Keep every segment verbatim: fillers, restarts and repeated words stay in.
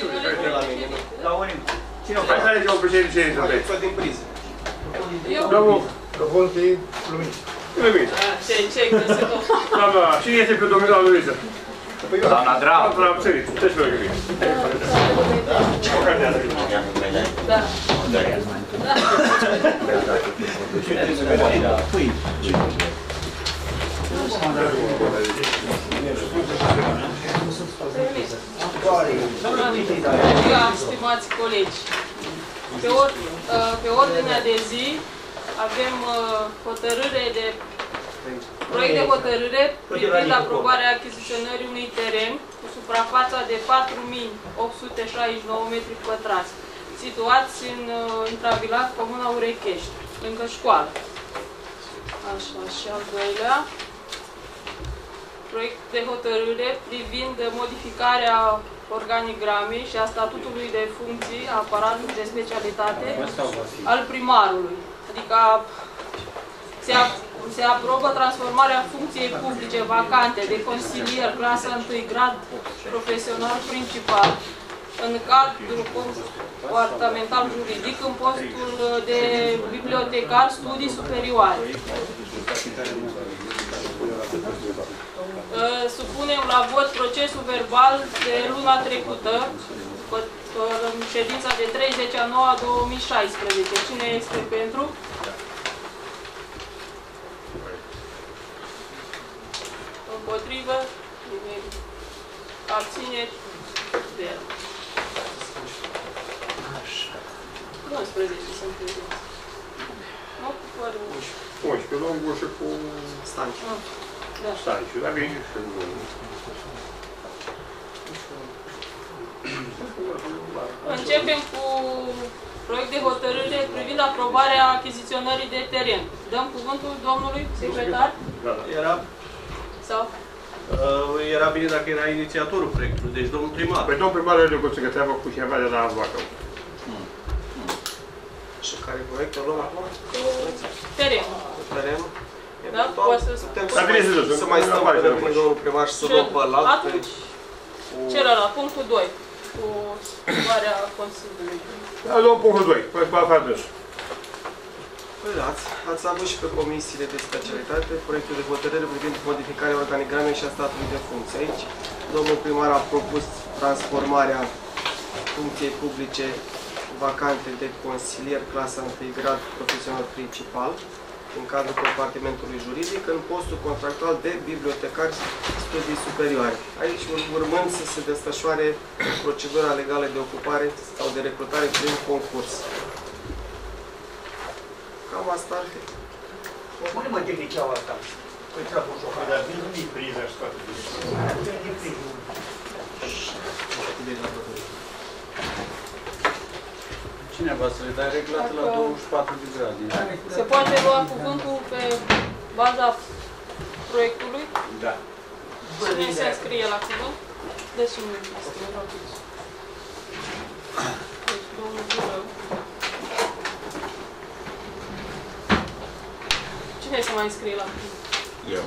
La unim. Cine o face? Hai să alegem o președinte ce ești Alex-o din priză. Domnul Volti Lumință. Lumință. Ce, ce, crezut-o? Doamna, cine este pe domnul doamna Lumință? Doamna Drau. Doamna, am țărit. Ce-și vă gândit? Da. Da, stimați colegi, pe, or, pe ordinea de zi avem hotărâre de proiect de hotărâre privind aprobarea achiziționării unui teren cu suprafața de patru mii opt sute șaizeci și nouă metri pătrați, situați în Intravilat, comuna Urechești, lângă școală. Așa, și al doilea proiect de hotărâre privind modificarea organigramei și a statutului de funcții a aparatului de specialitate al primarului. Adică se, se aprobă transformarea funcției publice vacante de consilier clasa întâi grad profesional principal în cadrul comportamental juridic în postul de bibliotecar studii superioare. Supunem la vot procesul verbal de luna trecută, în ședința de treizeci a noua două mii șaisprezece. Cine este pentru? Împotrivă? Abțineri? zero. nouăsprezece sunt prezenți. Nu? Fără unsprezece, Longu și cu Stanciu. Da. Stanciu, dar bine și cu... Începem cu proiect de hotărâre privind aprobarea achiziționării de teren. Dăm cuvântul domnului secretar? Da, da. Era, Sau? uh, era bine dacă era inițiatorul proiectului, deci domnul primar. Păi domnul primar are o secretară cu cineva de la Bacău. Și care proiectul luăm acum? Terenul. Terenul? Da? Poate să Putem Dar bine să să, duc, să mai nu stăm apare până să când rămâi. domnul primar și să luăm pe ăla. Atunci, celălalt, punctul doi, cu schimbarea Consiliului. Da, luăm punctul doi, păi pe afară dâns. Păi da, ați, ați avut și pe comisiile de specialitate proiectul de hotărâre privind modificarea organigramei și a statului de funcții. Aici, domnul primar a propus transformarea funcției publice vacante de consilier clasa întâi grad profesional principal în cadrul compartimentului juridic în postul contractual de bibliotecar studii superioare. Aici urmând să se desfășoare procedura legală de ocupare sau de recrutare prin concurs. Cam asta ar fi. Pune-mă tehniceaua asta. Păi treabă ușor. Dar din nu-i priză și toate. Cine va să le dai reglată la douăzeci și patru de grade? Se poate lua cuvântul pe baza proiectului? Da. Cine se înscrie la cuvânt? Deci nu înscrie rapid. Deci, domnul Gurău. Cine se mai înscrie la cuvânt? Eu.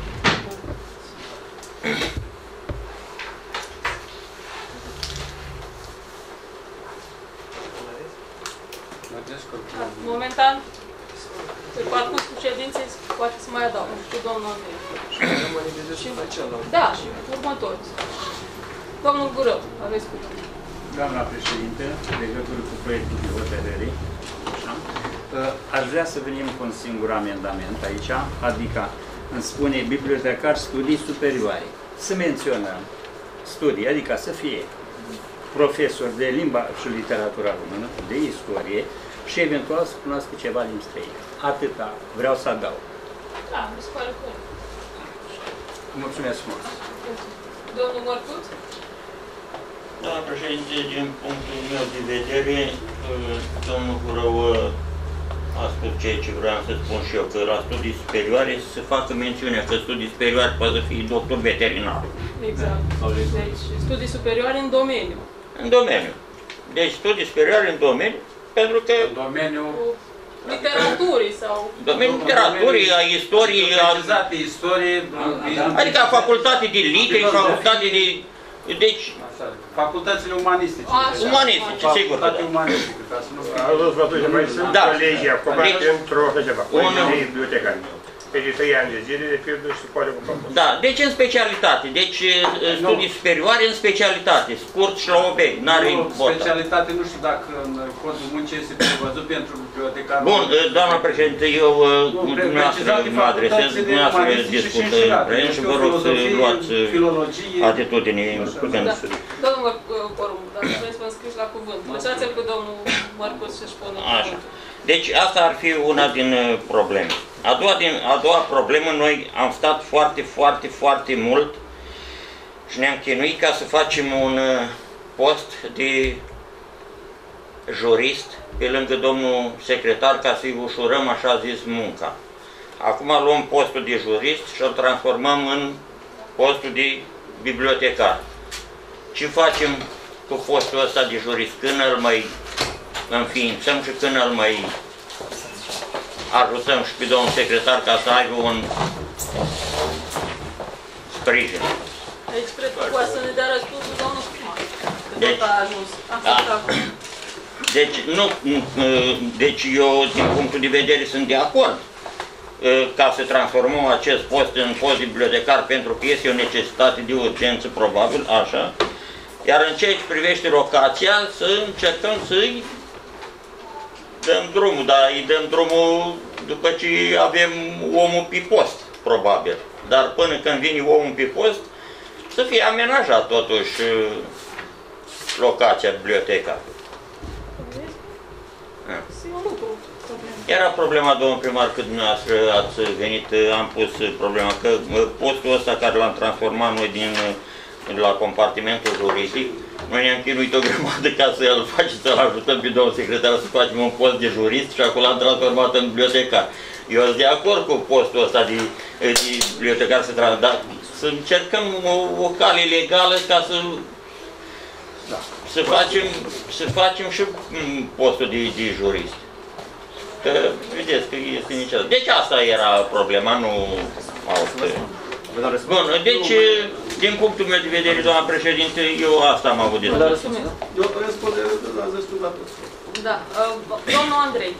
Momentan, pe parcursul ședinței, poate să mai adaug cu domnul Andrei. Și celălalt. Da, și următoți. Domnul Gurău, aveți cuvântul. Doamna președinte, în legătură cu proiectul de hotărâre, așa, aș vrea să venim cu un singur amendament aici, adică îmi spune bibliotecar studii superioare. Să menționăm studii, adică să fie profesor de limba și literatura română, de istorie și eventual să cunoască ceva limbi străine. Atâta vreau să adaug. Da, mi se pare corect. Mulțumesc mult. Domnul Mărcut? Doamna președinte, din punctul meu de vedere, domnul Gurău a spus ceea ce vreau să spun și eu, că la studii superioare să facă mențiunea că studii superioare poate să fie doctor veterinar. Exact. Deci, studii superioare în domeniu. În domeniu. Deci studii superioare în domeniu, pentru că... În domeniul... Literaturii sau... Domeniul literaturii, a istoriei, a... istorie... Adică a facultate de litere, facultate de... Deci, Facultățile umanistice. Așa. Umanistice, sigur că Facultate da. umanistică, ca să nu fie... Auzi, vă duce, mai sunt Da. colegii acum Deci- într-o ceva, Un- colegii de bibliotecă. Deci trei ani de zile, de pildă, și poate cu facultate. Da, deci în specialitate, deci studii superioare în specialitate, scurt și la obiect, n-are Nu, importanță. specialitate, nu știu dacă în codul muncii este prevăzut pentru bibliotecarul. Bun, doamna președinte, eu Nu, cu pre- dumneavoastră precizate mă adresez, facultățile dumneavoastră umanistice și discută înșirate. împreună Nu și știu, vă rog să filozofie, luați filologie. atitudine. când Da. se- Domnul Corum, dacă vreți să mă înscriși la cuvânt, lăsați-l cu domnul Marcus să-și pună Așa. cuvântul. Deci asta ar fi una din uh, probleme. A doua, din, a doua problemă, noi am stat foarte, foarte, foarte mult și ne-am chinuit ca să facem un uh, post de jurist pe lângă domnul secretar ca să-i ușurăm, așa zis, munca. Acum luăm postul de jurist și îl transformăm în postul de bibliotecar. Ce facem cu postul ăsta de jurist? Când îl mai înființăm și când îl mai ajutăm și pe domnul secretar ca să aibă un sprijin. Aici cred că poate să ne dea răspunsul domnul primar, că Deci- tot a ajuns. Asta Da. da. acum. Deci, nu, deci eu, din punctul de vedere, sunt de acord ca să transformăm acest post în post de bibliotecar, pentru că este o necesitate de urgență, probabil, așa. Iar în ceea ce privește locația, să încercăm să-i dăm drumul, dar îi dăm drumul după ce avem omul pe post, probabil. Dar până când vine omul pe post, să fie amenajat totuși locația, biblioteca. Eu nu cu probleme. Era problema, domnul primar, când dumneavoastră ați venit, am pus problema că postul ăsta care l-am transformat noi din, la compartimentul juridic, noi ne-am chinuit o grămadă ca să-l facem, să-l ajutăm pe domnul secretar să facem un post de jurist și acolo l-am transformat în bibliotecar. Eu sunt de acord cu postul ăsta de, de bibliotecar să trans, dar să încercăm o, o cale legală ca să, da. să, facem, să facem și postul de, de jurist. Că, vedeți că este niciodată. Deci asta era problema, nu altă. Bun, deci, din punctul meu de vedere, doamna președinte, eu asta am avut de spus. Eu răspund ați răspuns la tot. Da. Uh, Domnul Andrei.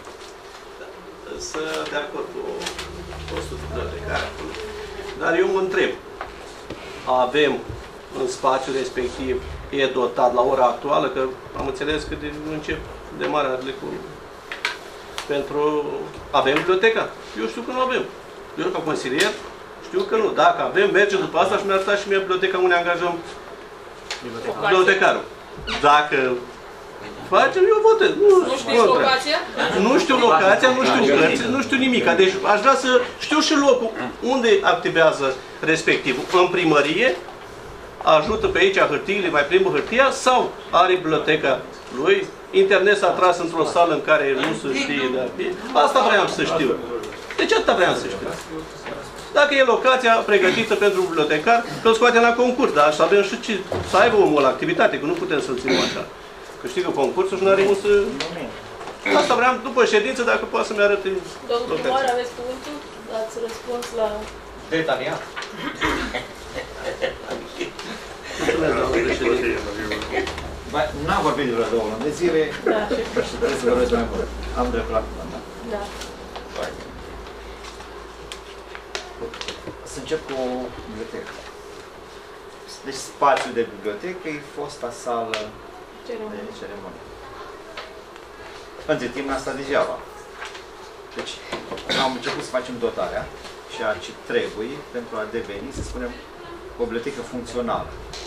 Sunt de acord cu postul de bibliotecare. Dar eu mă întreb, avem în spațiul respectiv, e dotat la ora actuală, că am înțeles că de, încep demarările cu... Pentru... Avem biblioteca? Eu știu că nu avem. Eu ca consilier știu că nu. Dacă avem, merge după asta și mi-ar arăta și mie biblioteca unde angajăm bibliotecarul. Dacă facem, eu votez. Nu, Nu știți locația? Nu știu locația, nu știu cărți, nu știu nimic. Deci aș vrea să știu și locul unde activează respectivul. În primărie, ajută pe aici hârtiile, mai plimbă hârtia sau are biblioteca lui. Internet s-a tras într-o sală în care nu se știe de fi. Asta vreau să știu. Deci atâta vreau să știu. Dacă e locația pregătită pentru bibliotecar, că-l scoatem la concurs, dar să avem și ce, să aibă omul la activitate, că nu putem să-l ținem așa. Că știi că concursul și nu are cum să... Asta vreau după ședință, dacă poate să-mi arăte Domnul primar, aveți cuvântul? Dați răspuns la... Detaliat. Mulțumesc, doamnă președinte. N-am vorbit de vreo două luni de zile Da, și trebuie să vorbesc mai mult. Am dreptul la cuvânt. da. Să încep cu biblioteca. Deci spațiul de bibliotecă e fosta sală Ceremonie. de ceremonie. Între timp n-a stat degeaba. Deci am început să facem dotarea, ceea ce trebuie pentru a deveni, să spunem, o bibliotecă funcțională.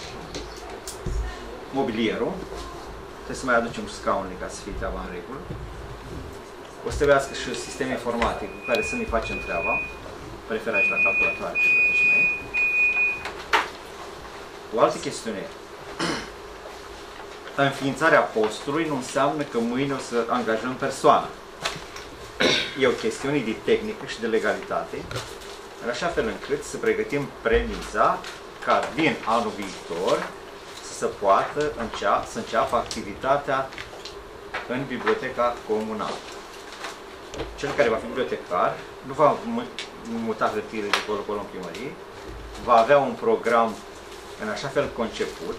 Mobilierul, trebuie să mai aducem și scaunele ca să fie treaba în regulă. O să trebuiască și sistem informatic cu care să ne facem treaba, preferat și la calculatoare și la mai. O altă chestiune. Înființarea postului nu înseamnă că mâine o să angajăm persoană. E o chestiune de tehnică și de legalitate, în așa fel încât să pregătim premiza ca din anul viitor să poată încea, să înceapă activitatea în biblioteca comunală. Cel care va fi bibliotecar nu va muta hârtiile de acolo, acolo în primărie, va avea un program în așa fel conceput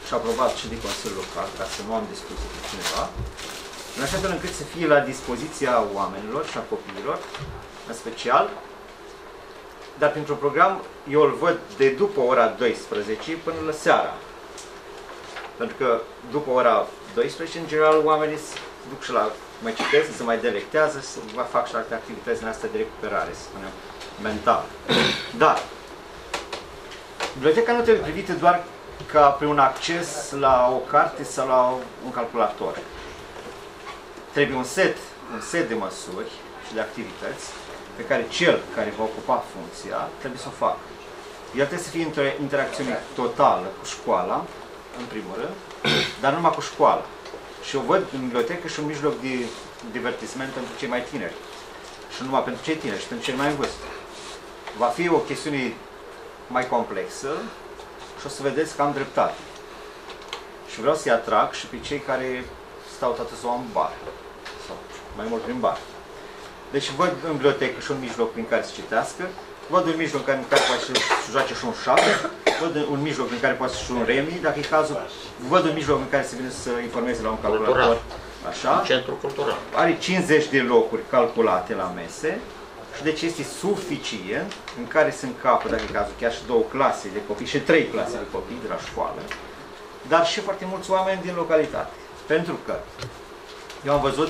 și aprobat și de Consiliul Local, ca să nu am discuții cu cineva, în așa fel încât să fie la dispoziția oamenilor și a copiilor, în special, dar printr-un program eu îl văd de după ora douăsprezece până la seara. Pentru că după ora douăsprezece, în general, oamenii se duc și la mai citesc, se mai delectează, să fac și alte activități în astea de recuperare, să spunem, mental. Dar, biblioteca nu trebuie privită doar ca prin un acces la o carte sau la un calculator. Trebuie un set, un set de măsuri și de activități pe care cel care va ocupa funcția trebuie să o facă. El trebuie să fie într-o interacțiune totală cu școala, în primul rând, dar numai cu școala. Și eu văd în bibliotecă și un mijloc de divertisment pentru cei mai tineri. Și nu numai pentru cei tineri, și pentru cei mai în vârstă. Va fi o chestiune mai complexă și o să vedeți că am dreptate. Și vreau să-i atrag și pe cei care stau toată ziua în bar. Sau mai mult prin bar. Deci văd în bibliotecă și un mijloc prin care să citească, văd un mijloc în care poate să joace și un șah, văd un mijloc în care poate să și un remi, dacă e cazul, văd un mijloc în care să vină să informeze la un calculator. Așa. Un centru cultural. Are cincizeci de locuri calculate la mese și deci este suficient în care se încapă, dacă e cazul, chiar și două clase de copii și trei clase de copii de la școală, dar și foarte mulți oameni din localitate. Pentru că eu am văzut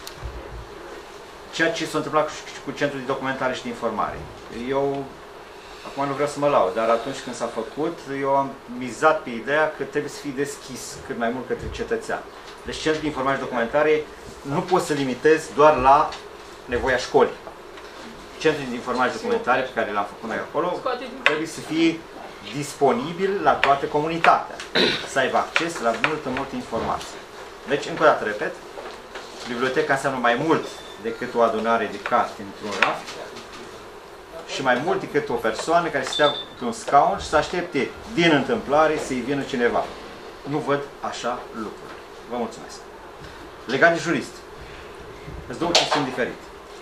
ceea ce s-a întâmplat cu Centrul de Documentare și de Informare. Eu, acum nu vreau să mă laud, dar atunci când s-a făcut, eu am mizat pe ideea că trebuie să fie deschis cât mai mult către cetățean. Deci Centrul de Informare și Documentare nu poți să limitezi doar la nevoia școlii. Centrul de Informare și Documentare pe care l-am făcut noi acolo trebuie să fie disponibil la toată comunitatea, să aibă acces la multă, multă informație. Deci, încă o dată, repet, biblioteca înseamnă mai mult decât o adunare de carte într-un raft și mai mult decât o persoană care stea pe un scaun și să aștepte din întâmplare să-i vină cineva. Nu văd așa lucruri. Vă mulțumesc. Legat de jurist, îți două chestiuni diferite.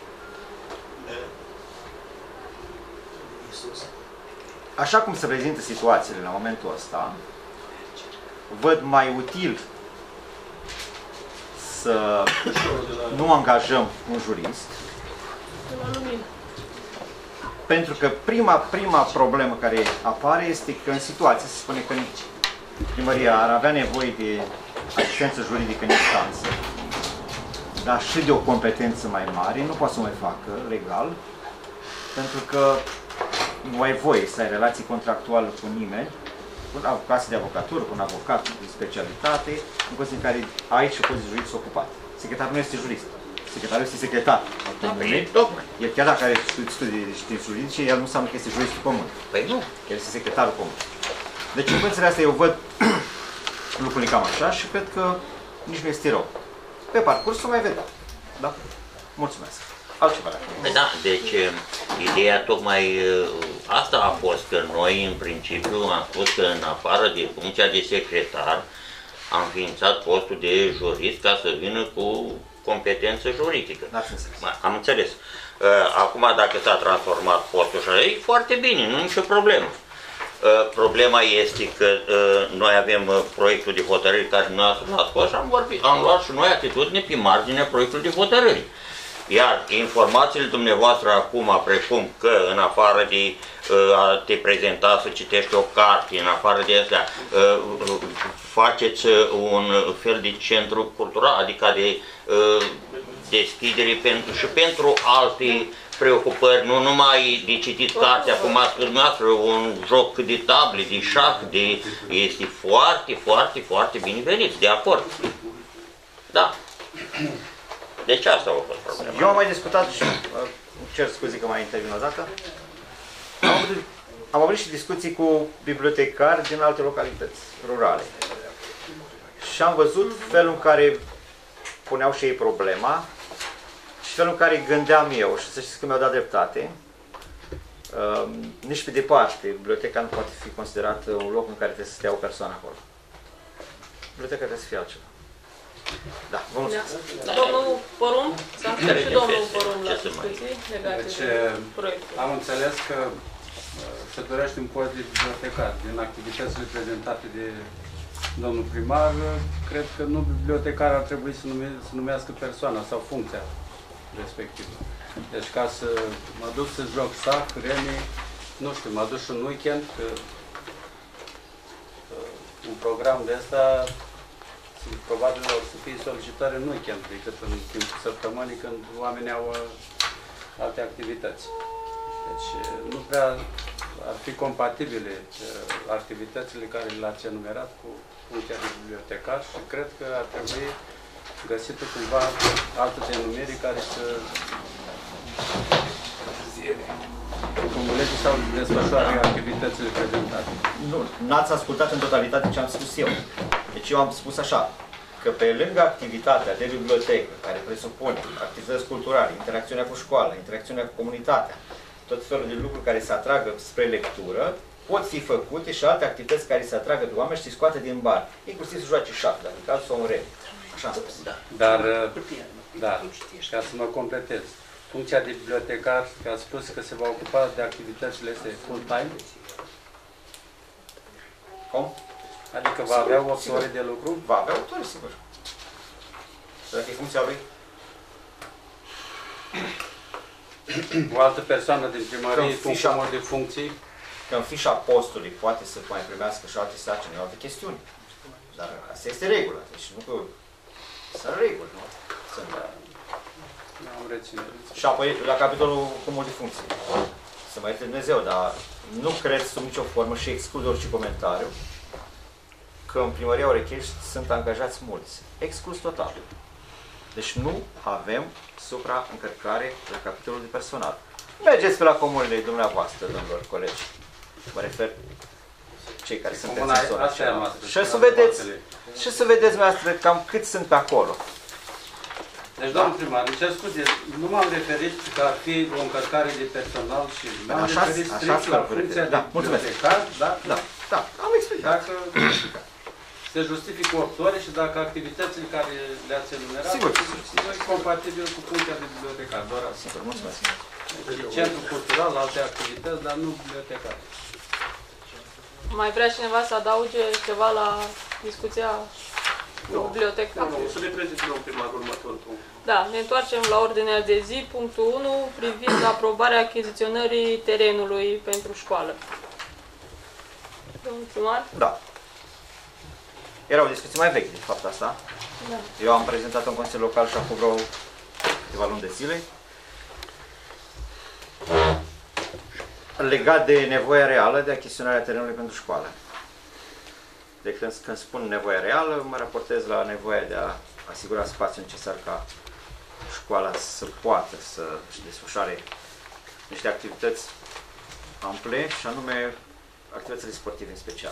Așa cum se prezintă situațiile la momentul ăsta, văd mai util să nu angajăm un jurist, pentru că prima, prima problemă care apare este că în situație, se spune că primăria ar avea nevoie de asistență juridică în instanță, dar și de o competență mai mare, nu poate să o mai facă legal, pentru că nu ai voie să ai relații contractuale cu nimeni, cu un avocat de avocatură, cu un avocat de specialitate, în condiții în care ai și poziții juridice ocupat. Secretarul nu este jurist. Secretarul este secretar. El chiar dacă are studii de științe juridice, el nu înseamnă că este juristul comun. Păi nu. El este secretarul comun. Deci în condițiile astea eu văd lucrurile cam așa și cred că nici nu este rău. Pe parcurs o mai vedem. Da? Mulțumesc. Altceva. Da, deci ideea tocmai asta a fost, că noi în principiu am spus că în afară de funcția de secretar am înființat postul de jurist ca să vină cu competență juridică. Am înțeles. Acum dacă s-a transformat postul așa, e foarte bine, nu e nicio problemă. Problema este că noi avem proiectul de hotărâri care nu l-ați scos și am, vorbit, am luat și noi atitudine pe marginea proiectului de hotărâri. Iar informațiile dumneavoastră acum, precum că în afară de a te prezenta să citești o carte, în afară de astea, faceți un fel de centru cultural, adică de deschidere pentru, și pentru alte preocupări, nu numai de citit cartea, cum ați spus dumneavoastră, un joc de table, de șah, de... este foarte, foarte, foarte binevenit, de acord. Da. Deci asta a fost problema. Eu am mai discutat și cer scuze că mai intervin o dată. Am avut, am avut și discuții cu bibliotecari din alte localități rurale. Și am văzut felul în care puneau și ei problema și felul în care gândeam eu. Și să știți că mi-au dat dreptate. Uh, nici pe departe, biblioteca nu poate fi considerată un loc în care trebuie să stea o persoană acolo. Biblioteca trebuie să fie altceva. Da, vă mulțumesc. Da. Domnul Porum, s-a spus și domnul Porum la discuții legate deci, de proiectul. Am înțeles că se dorește un post de bibliotecar din activitățile prezentate de domnul primar, cred că nu bibliotecar ar trebui să, nume, să numească persoana sau funcția respectivă. Deci ca să mă duc să joc sac, remi, nu știu, mă duc un weekend, că, că un program de ăsta probabil o să fie solicitare în weekend decât în timpul săptămânii când oamenii au alte activități. Deci nu prea ar fi compatibile activitățile care le-ați enumerat cu funcția de bibliotecar și cred că ar trebui găsită cumva altă denumire care să cumuleze sau desfășoare activitățile prezentate. Nu, n-ați ascultat în totalitate ce am spus eu. Deci eu am spus așa, că pe lângă activitatea de bibliotecă, care presupune activități culturale, interacțiunea cu școala, interacțiunea cu comunitatea, tot felul de lucruri care se atragă spre lectură, pot fi făcute și alte activități care se atragă pe oameni și se scoate din bar. Inclusiv să joace șah, dacă în cazul sau un remi. Așa am spus. Dar, da, ca să mă completez, funcția de bibliotecar, că a spus că se va ocupa de activitățile astea full-time? Cum? Adică va avea opt ore de lucru? Va avea opt ore, sigur. Dacă e funcția lui. O altă persoană din primărie cu un comod de funcții? Că în fișa postului poate să mai primească și alte sarcini, alte chestiuni. Dar asta este regulă. Deci nu că sunt reguli, nu? Sunt. Am reținut. Și apoi, la capitolul comod de funcții. Să mai ierte Dumnezeu, dar nu cred sub nicio formă și exclud orice comentariu că în primăria Orechești sunt angajați mulți. Exclus total. Deci nu avem supraîncărcare la capitolul de personal. Mergeți pe la comunile dumneavoastră, domnilor colegi. Mă refer cei care sunt în zona. Și să vedeți, și să vedeți dumneavoastră cam cât sunt pe acolo. Deci, domnul primar, îmi cer scuze, nu m-am referit că ar fi o încărcare de personal și m-am referit strict la funcția de bibliotecar, da? Da, da, am explicat. Dacă se justifică opt ore și dacă activitățile care le-ați enumerat sunt compatibile cu funcția de bibliotecar, doar asta. Sigur, mulțumesc. Deci, centru cultural, alte activități, dar nu bibliotecar. Mai vrea cineva să adauge ceva la discuția cu biblioteca? Să ne prezint domnul primar următorul punct. Da, ne întoarcem la ordinea de zi, punctul unu, privind aprobarea achiziționării terenului pentru școală. Domnul primar? Da. Era o discuție mai veche, de fapt, asta. Da. Eu am prezentat-o în Consiliul Local și acum vreo câteva luni de zile. Legat de nevoia reală de achiziționarea terenului pentru școală. De când, când spun nevoia reală, mă raportez la nevoia de a asigura spațiul necesar ca școala să poată să-și desfășoare niște activități ample și anume activitățile sportive în special.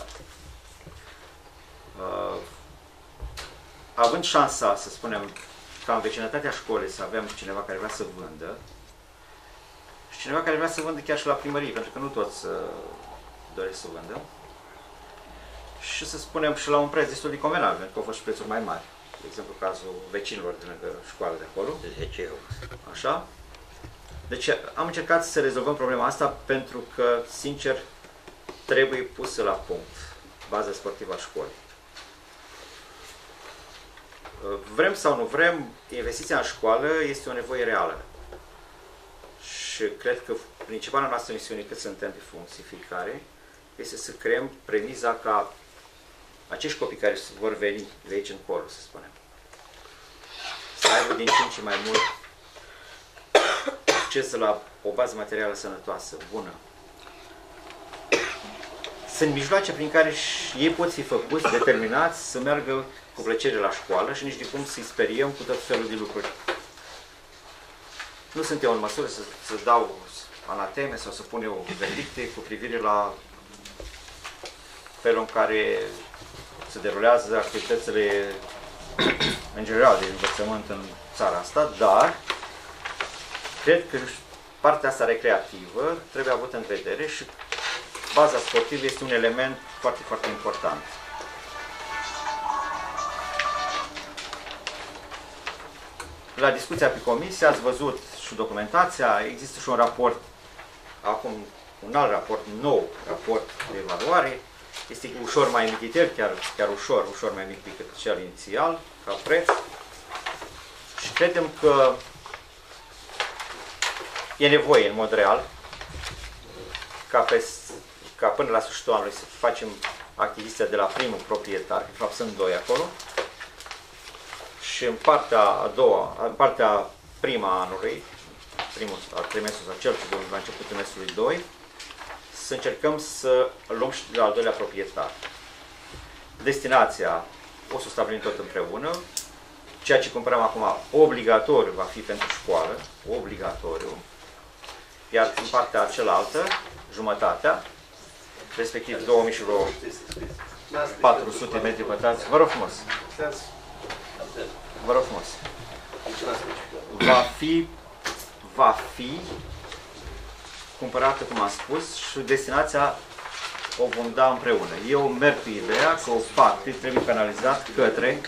Uh, având șansa, să spunem, ca în vecinătatea școlii să avem cineva care vrea să vândă și cineva care vrea să vândă chiar și la primărie, pentru că nu toți uh, doresc să vândă, și să spunem și la un preț destul de convenabil, pentru că au fost și prețuri mai mari. De exemplu, cazul vecinilor din lângă școală de acolo. De zece euro. Așa. Deci am încercat să rezolvăm problema asta pentru că, sincer, trebuie pusă la punct baza sportivă a școlii. Vrem sau nu vrem, investiția în școală este o nevoie reală. Și cred că principala noastră misiune, cât suntem pe funcții fiecare, este să creăm premiza ca acești copii care vor veni de aici încolo, să spunem, să aibă din ce în ce mai mult acces la o bază materială sănătoasă, bună. Sunt mijloace prin care și ei pot fi făcuți, determinați să meargă cu plăcere la școală și nici de cum să-i speriem cu tot felul de lucruri. Nu sunt eu în măsură să, să dau anateme sau să pun eu verdicte cu privire la felul în care se derulează activitățile în general de învățământ în țara asta, dar cred că partea asta recreativă trebuie avută în vedere și baza sportivă este un element foarte, foarte important. La discuția pe comisie ați văzut și documentația, există și un raport, acum un alt raport, nou raport de evaluare, Este ușor mai mititel, chiar, chiar ușor, ușor mai mic decât cel inițial, ca preț. Și credem că e nevoie, în mod real, ca, pe, ca până la sfârșitul anului să facem achiziția de la primul proprietar, de fapt sunt doi acolo, și în partea a doua, în partea prima anului, primul al trimestrului sau cel puțin la începutul trimestrului doi, să încercăm să luăm și de la al doilea proprietar. Destinația o să o stabilim tot împreună. Ceea ce cumpărăm acum obligatoriu va fi pentru școală, obligatoriu. Iar în partea cealaltă, jumătatea, respectiv două mii și patru sute metri pătrați, vă rog frumos, vă rog frumos, va fi, va fi cumpărată, cum am spus, și destinația o vom da împreună. Eu merg cu ideea că o parte trebuie canalizat către...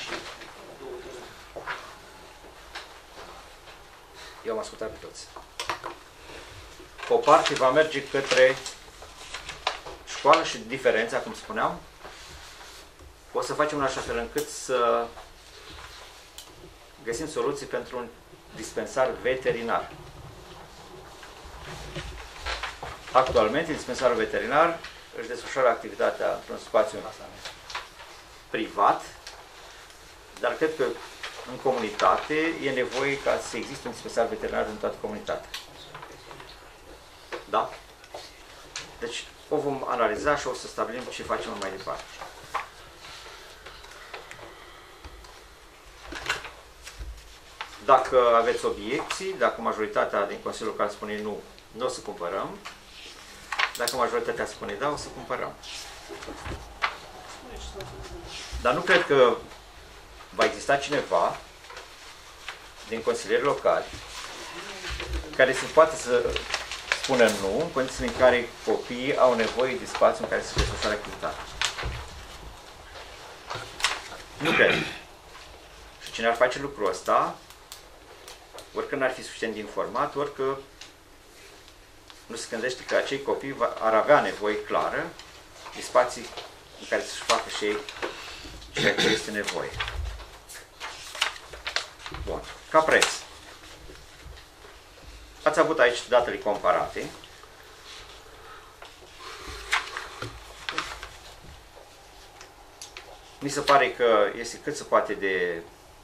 Eu am ascultat pe toți. O parte va merge către școală și diferența, cum spuneam, o să facem în așa fel încât să găsim soluții pentru un dispensar veterinar. Actualmente, dispensarul veterinar își desfășoară activitatea într-un spațiu privat, dar cred că în comunitate e nevoie ca să existe un dispensar veterinar în toată comunitatea. Da? Deci o vom analiza și o să stabilim ce facem mai departe. Dacă aveți obiecții, dacă majoritatea din Consiliul Local spune nu, nu o să cumpărăm. Dacă majoritatea spune da, o să cumpărăm. Dar nu cred că va exista cineva din consilierii locali care se poate să spună nu în condițiile în care copiii au nevoie de spațiu în care să desfășoare activitatea. Nu cred. Și cine ar face lucrul ăsta, orică n-ar fi suficient de informat, orică nu se gândește că acei copii ar avea nevoie clară de spații în care să-și facă și ei ceea ce este nevoie. Bun. Ca preț. Ați avut aici datele comparate. Mi se pare că este cât se poate de,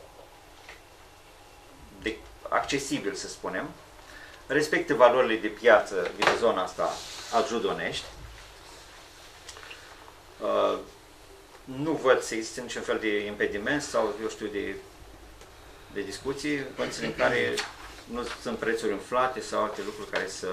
de accesibil, să spunem. Respectă valorile de piață din zona asta al Judonești. Uh, nu văd să existe niciun fel de impediment sau, eu știu, de, de discuții, în condițiile în care nu sunt prețuri inflate sau alte lucruri care să,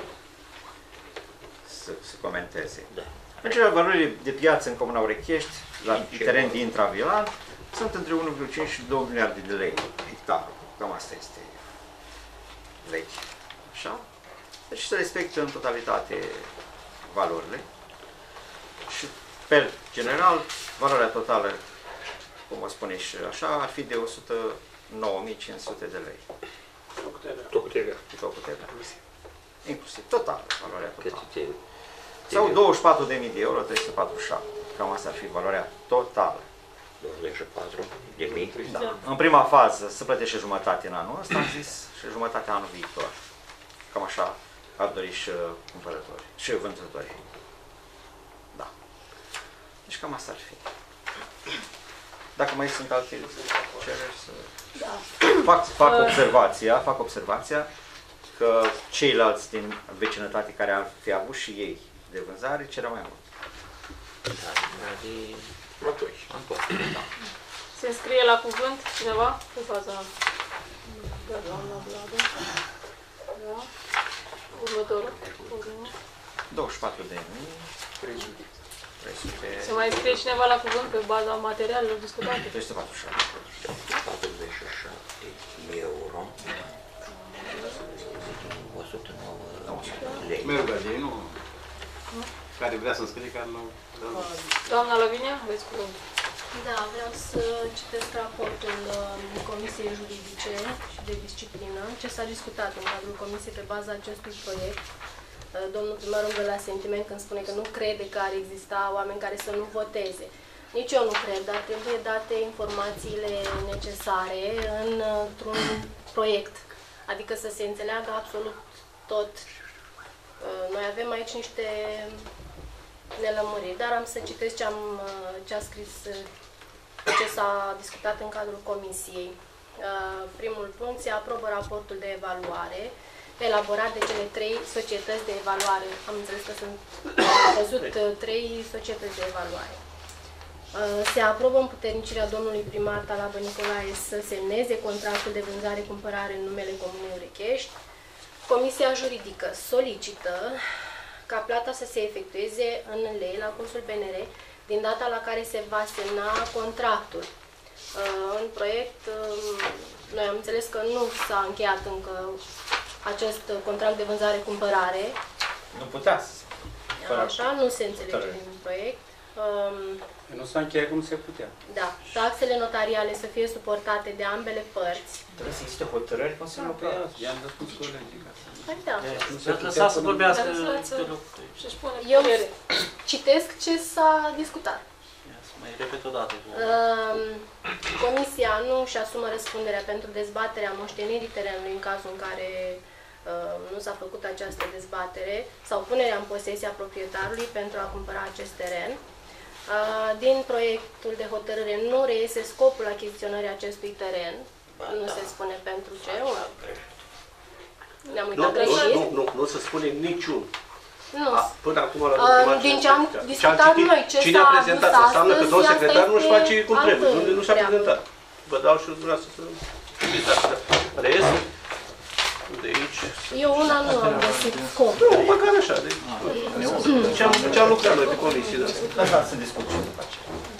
să, să comenteze. Da. În general, valorile de piață în Comuna Urechești, la teren de intravilan, sunt între unu virgulă cinci și două miliarde de lei hectarul. Cam asta este vechi. Așa? Deci se respectă în totalitate valorile și, pe general, valoarea totală, cum o spune și așa, ar fi de o sută nouă mii cinci sute de lei. Tot cu T V A. Tot cu T V A. Inclusiv, total, valoarea totală. Sau douăzeci și patru de mii de euro, trei sute patruzeci și șapte. Cam asta ar fi valoarea totală. douăzeci și patru de mii. Da. În prima fază se plătește jumătate în anul ăsta, am zis, și jumătate anul viitor. Cam așa ar dori și cumpărătorii, și vânzătorii. Da. Deci cam asta ar fi. Dacă mai sunt alte cereri, să... Da. Fac, fac observația, fac observația că ceilalți din vecinătate care ar fi avut și ei de vânzare cereau mai mult. Da, de Mătoi. Da. Se înscrie la cuvânt cineva pe faza da, doamna Vladu. Da. Următorul. douăzeci și patru de mii. trei sute. Se mai scrie cineva la cuvânt pe baza materialelor discutate? trei sute patruzeci și șapte. patruzeci și șapte euro. o sută nouă lei. Mergădei, nu? Care vrea să scrie, care nu... Doamna Lavinia, aveți cuvânt. Da, vreau să citesc raportul Comisiei Juridice și de Disciplină, ce s-a discutat în cadrul Comisiei pe baza acestui proiect. Domnul primar umblă la sentiment când spune că nu crede că ar exista oameni care să nu voteze. Nici eu nu cred, dar trebuie date informațiile necesare într-un proiect. Adică să se înțeleagă absolut tot. Noi avem aici niște nelămuriri, dar am să citesc ce, am, ce a scris, ce s-a discutat în cadrul comisiei. Primul punct, se aprobă raportul de evaluare elaborat de cele trei societăți de evaluare. Am înțeles că sunt văzut trei societăți de evaluare. Se aprobă împuternicirea domnului primar Talabă Nicolae să semneze contractul de vânzare-cumpărare în numele Comunei Urechești. Comisia juridică solicită ca plata să se efectueze în lei la cursul B N R din data la care se va semna contractul. În proiect, noi am înțeles că nu s-a încheiat încă acest contract de vânzare-cumpărare. Nu putea să Așa, nu se înțelege din proiect. Nu s-a încheiat cum se putea. Da. Taxele notariale să fie suportate de ambele părți. Trebuie să existe hotărâri Consiliului Local. I-am răspuns colegii. Păi da. Lăsați să vorbească. Eu citesc ce s-a discutat. Mai repet o dată. Comisia nu își asumă răspunderea pentru dezbaterea moștenirii terenului în cazul în care nu s-a făcut această dezbatere sau punerea în posesia proprietarului pentru a cumpăra acest teren. Din proiectul de hotărâre nu reiese scopul achiziționării acestui teren. Nu se spune pentru ce. Ne-am uitat greșit. Nu, nu, nu se spune niciun. Nu. A, până acum la uh, din ce am discutat citit, noi, ce cine a prezentat, astăzi, înseamnă că domnul secretar nu-și face cum trebuie, nu, nu și-a treabă. prezentat. Vă dau și dumneavoastră să știți asta. Reiese de aici. Eu una nu am găsit scop. Nu, măcar așa. De, ce am lucrat noi pe comisie. Așa să discutăm după aceea.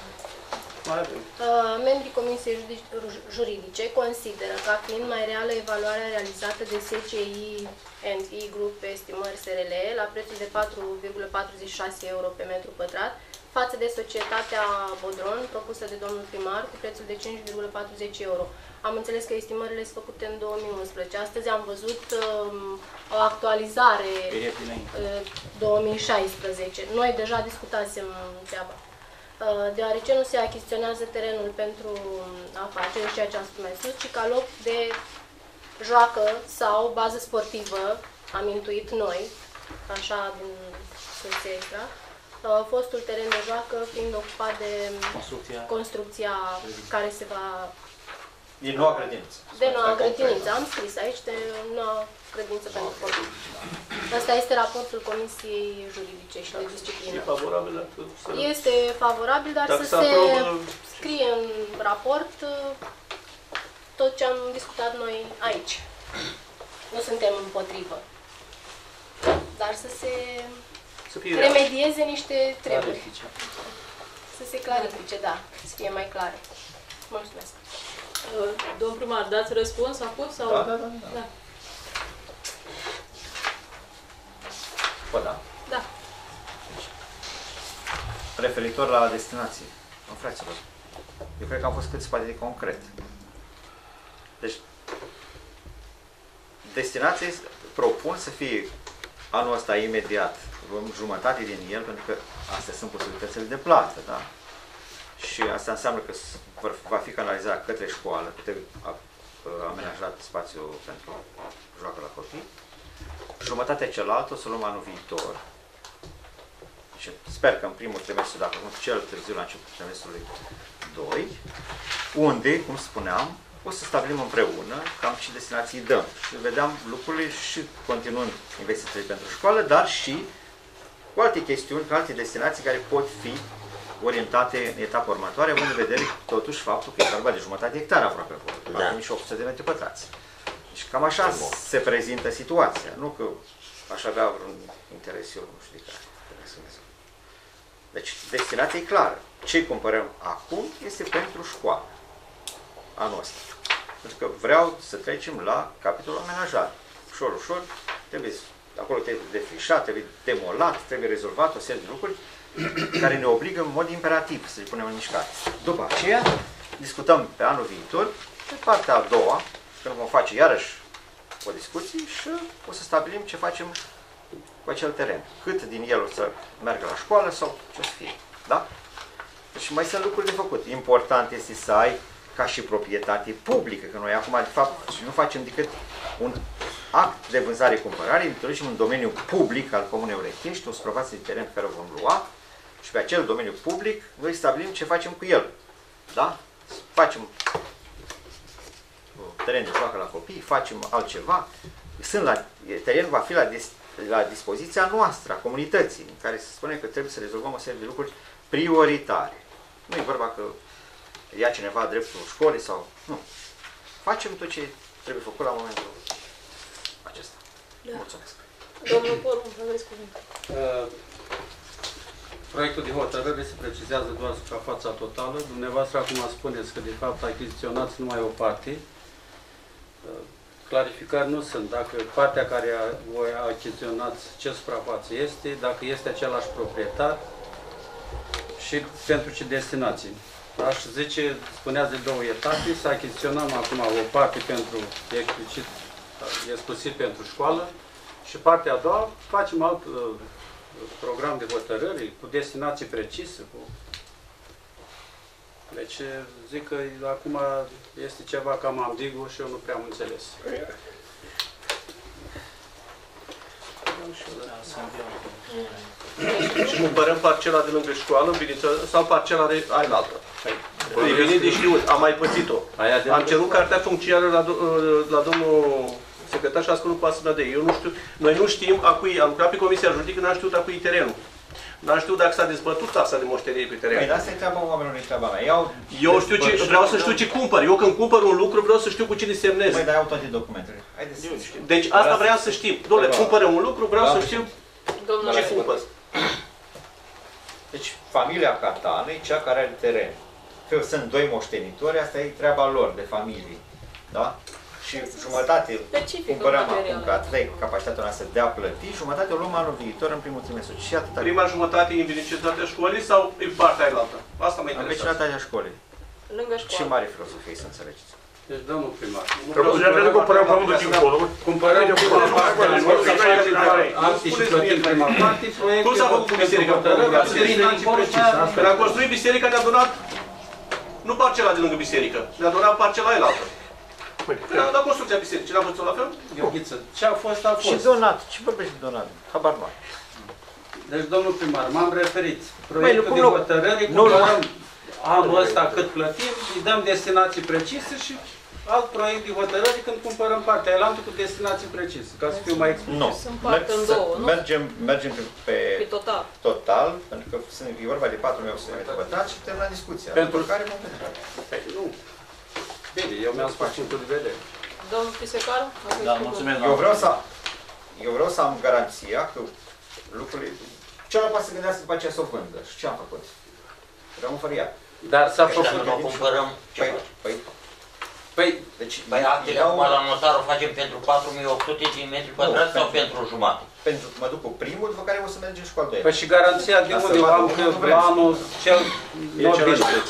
Uh, membrii Comisiei Juridice consideră ca fiind mai reală evaluarea realizată de S C I and E Group Estimări S R L la prețul de patru virgulă patruzeci și șase euro pe metru pătrat față de societatea Bodron propusă de domnul primar cu prețul de cinci virgulă patruzeci euro. Am înțeles că estimările sunt făcute în două mii unsprezece. Astăzi am văzut um, o actualizare uh, două mii șaisprezece. Noi deja discutasem treaba. Deoarece nu se achiziționează terenul pentru afaceri, ceea ce am spus mai sus, ci ca loc de joacă sau bază sportivă, am intuit noi, așa din surse extra, fostul teren de joacă fiind ocupat de construcția, construcția care se va... Din noua grădiniță. De noua grădiniță, am scris aici, de noua grădiniță pentru copii. Asta este raportul Comisiei Juridice și de Disciplină. E favorabil? Este favorabil, dar să se scrie în raport tot ce am discutat noi aici. Nu suntem împotrivă. Dar să se remedieze niște treburi. Să se clarifice, da. Să fie mai clare. Mulțumesc. Domnul primar, dați răspuns acum? Sau... Da, da, da. da. da. Bă, da? Da. Referitor la destinație, în fraților, eu cred că am fost cât se poate de concret. Deci, destinație propun să fie anul ăsta imediat, luăm jumătate din el, pentru că astea sunt posibilitățile de plată, da? Și asta înseamnă că va fi canalizat către școală, către amenajat spațiu pentru joacă la copii. Jumătatea cealaltă o să luăm anul viitor. Și sper că în primul trimestru, dacă nu cel târziu la începutul trimestrului doi, unde, cum spuneam, o să stabilim împreună cam ce destinații dăm. Și vedeam lucrurile și continuând investițiile pentru școală, dar și cu alte chestiuni, cu alte destinații care pot fi orientate în etapa următoare, având în vedere totuși faptul că e vorba de jumătate de hectare aproape acolo, patru mii opt sute de metri pătrați. Și cam așa se prezintă situația, nu că aș avea vreun interes eu, nu știu de care. Deci, destinația e clară. Ce cumpărăm acum este pentru școală, anul ăsta. Pentru că vreau să trecem la capitolul amenajare. Ușor, ușor, trebuie, acolo trebuie defrișat, trebuie demolat, trebuie rezolvat o serie de lucruri care ne obligă în mod imperativ să le punem în mișcare. După aceea, discutăm pe anul viitor, pe partea a doua, când vom face iarăși o discuție și o să stabilim ce facem cu acel teren. Cât din el o să meargă la școală sau ce o să fie. Da? Deci mai sunt lucruri de făcut. Important este să ai ca și proprietate publică, că noi acum de fapt nu facem decât un act de vânzare-cumpărare, introducem un domeniu public al Comunei Urechești, o suprafață de teren pe care o vom lua și pe acel domeniu public noi stabilim ce facem cu el. Da? Facem teren de joacă la copii, facem altceva. Sunt la, terenul va fi la, dis, la dispoziția noastră, a comunității, în care se spune că trebuie să rezolvăm o serie de lucruri prioritare. Nu e vorba că ia cineva dreptul școlii sau... Nu. Facem tot ce trebuie făcut la momentul acesta. Da. Mulțumesc. Domnul Porum, aveți cuvântul. Uh, proiectul de hotărâre se precizează doar suprafața totală. Dumneavoastră acum spuneți că de fapt achiziționați numai o parte. Uh, clarificări nu sunt. Dacă partea care voi achiziționați ce suprafață este, dacă este același proprietar și pentru ce destinații. Aș zice, spuneați de două etape, să achiziționăm acum o parte pentru explicit, exclusiv pentru școală și partea a doua facem alt uh, program de hotărâri cu destinații precise. Cu... Deci zic că acum este ceva cam ambigu și eu nu prea am înțeles. Și cumpărăm parcela de lângă școală, în Viniță, sau parcela de ailaltă. E bine de știut, am mai pățit-o. Am cerut cartea funcționară la, la domnul secretar și a spus cu asemnădei. Eu nu știu, noi nu știm a cui, am lucrat pe Comisia Juridică, n-am știut a cui terenul. N-am știut dacă s-a dezbătut taxa de moștenire pe teren. Păi, dar asta e treaba oamenilor, nu e treaba mea. Iau eu știu ce, vreau să știu ce cumpăr. Eu când cumpăr un lucru vreau să știu cu cine semnez. Păi, dar au toate documentele. Haideți să știu. Deci asta vreau să știu. Doamne, cumpărăm un lucru, vreau să știu ce cumpăr. Deci familia Catan e cea care are teren. Că sunt doi moștenitori, asta e treaba lor, de familie. Da? Și jumătate cumpărăm acum, că atâta e capacitatea noastră de a plăti, jumătate o luăm anul viitor în primul trimestru. Și atâta. Prima jumătate e în vecinătatea școlii sau e partea ailaltă? Asta mă interesează. În vecinătatea școlii. Lângă școală. Și mare filosofie, să înțelegeți. Deci, domnul primar. Trebuie să cumpărăm pământul din colo. Cumpărăm prima parte, alții și plătim prima parte, proiectul... Cum s-a făcut cu biserica? Când a construit biserica, ne-a donat nu parcela de lângă biserică, ne-a donat parcela ailaltă. Când a dat construcția bisericii, n-a făcut-o la fel? Gheorghiță, ce a fost, a fost. Și donat. Ce vorbești de donat? Habar nu. Deci, domnul primar, m-am referit. Proiectul de hotărâre, cumpărăm anul ăsta cât plătim, îi dăm destinații precise și alt proiect de hotărâre când cumpărăm partea ailaltă cu destinații precise, ca să fiu mai explicit. Nu. Sunt parte în două, nu? Mergem, mergem pe, pe total. total, pentru că e vorba de patru mii opt sute de metri pătrați și terminăm discuția. Pentru care vom vedea. Păi, nu. Bine, eu mi-am spus punctul de vedere. Domnul Pisecaru? Da, mulțumesc. Eu vreau să, eu vreau să am garanția că lucrurile... Celălalt poate să gândească după aceea să o vândă. Și ce am făcut? Rămân fără ea. Dar s-a făcut... Dacă nu cumpărăm... Păi, păi, păi, deci, păi actele acum la notar o facem pentru patru mii opt sute de metri pătrați sau pentru jumătate? Pentru că mă duc cu primul, după care o să mergem și cu al doilea. Păi și garanția de unde o am că la anul cel... E același preț.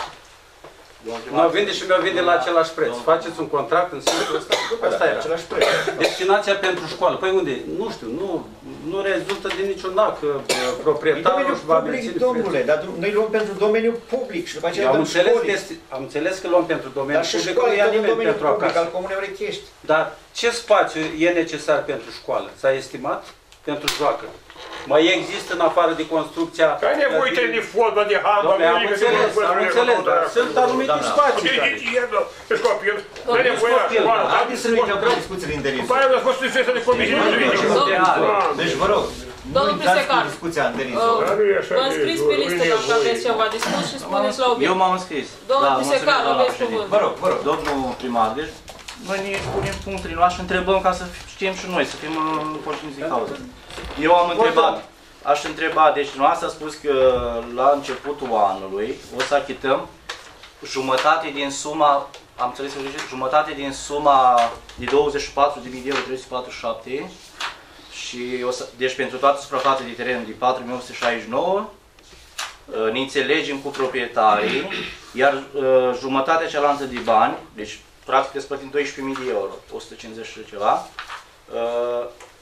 Nu vinde și mi-o vinde la același preț. Faceți un contract în sensul ăsta? Asta era. Același preț. Destinația pentru școală. Păi unde? Nu știu, nu, nu rezultă din niciun act că proprietarul își va menține prețul. Domnule, dar noi luăm pentru domeniul public și după aceea am dăm înțeles, școlii. este, am înțeles că luăm pentru domeniul Dar și public, școala nu ia e nimeni domeniul pentru public acasă. al Comunei Urechești. Dar ce spațiu e necesar pentru școală? S-a estimat? Pentru joacă. Mai există în afară de construcția... Că ai nevoie de fotbal, de handbal, Doamne, am înțeles, am înțeles, dar sunt anumite spații care... Ești copil, nu ai nevoie la școală. Haideți să nu intrăm în discuțiile în derizor. După aia a fost festa de comisie juridică. Deci vă rog, nu intrați în discuția în derizor. Vă înscriți pe listă dacă aveți ceva de spus și spuneți la obiect. Eu m-am înscris. Domnul Pisecaru, aveți cuvânt. Vă rog, vă rog. Domnul primar, deci noi ne punem punctele noastre și întrebăm ca să știm și noi, să fim conștienți de cauză. Eu am întrebat, aș întreba, deci dumneavoastră a spus că la începutul anului o să achităm jumătate din suma, am înțeles că jumătate din suma de douăzeci și patru de mii de euro, trei sute patruzeci și șapte, și o să, deci pentru toată suprafața de teren de patru mii opt sute șaizeci și nouă, ne înțelegem cu proprietarii, iar jumătatea cealaltă de bani, deci practic despărțim doisprezece mii de euro, o sută cincizeci și ceva,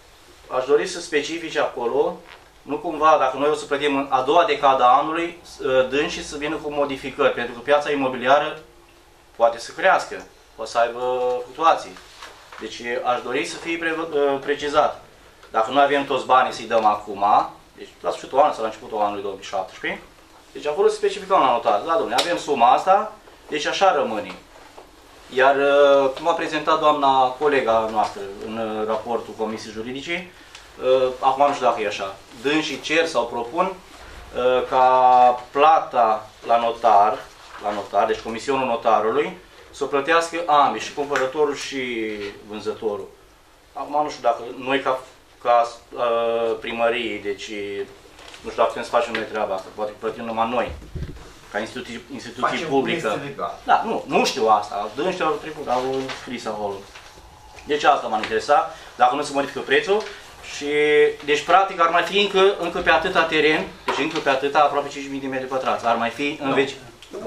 aș dori să specifice acolo, nu cumva, dacă noi o să plătim în a doua decadă a anului, dânsii să vină cu modificări, pentru că piața imobiliară poate să crească, o să aibă fluctuații. Deci aș dori să fie pre precizat. Dacă noi avem toți banii să-i dăm acum, deci la sfârșitul anului sau la începutul anului două mii șaptesprezece, deci acolo să specificăm la notar. Da, domnule, avem suma asta, deci așa rămâne. Iar cum a prezentat doamna colega noastră în raportul Comisiei Juridice, acum nu știu dacă e așa, dânsii cer sau propun ca plata la notar, la notar, deci comisionul notarului, să o plătească ambii, și cumpărătorul și vânzătorul. Acum nu știu dacă noi ca, ca uh, primărie, deci nu știu dacă putem să facem noi treaba asta, poate plătim numai noi, ca instituții, instituții publică. Da, nu, nu știu asta, dânsii au trecut, au scris acolo. Deci asta m-a interesat, dacă nu se modifică prețul. Și, deci, practic, ar mai fi încă, încă pe atâta teren, deci încă pe atâta, aproape cinci mii de metri pătrați, ar mai fi în veci.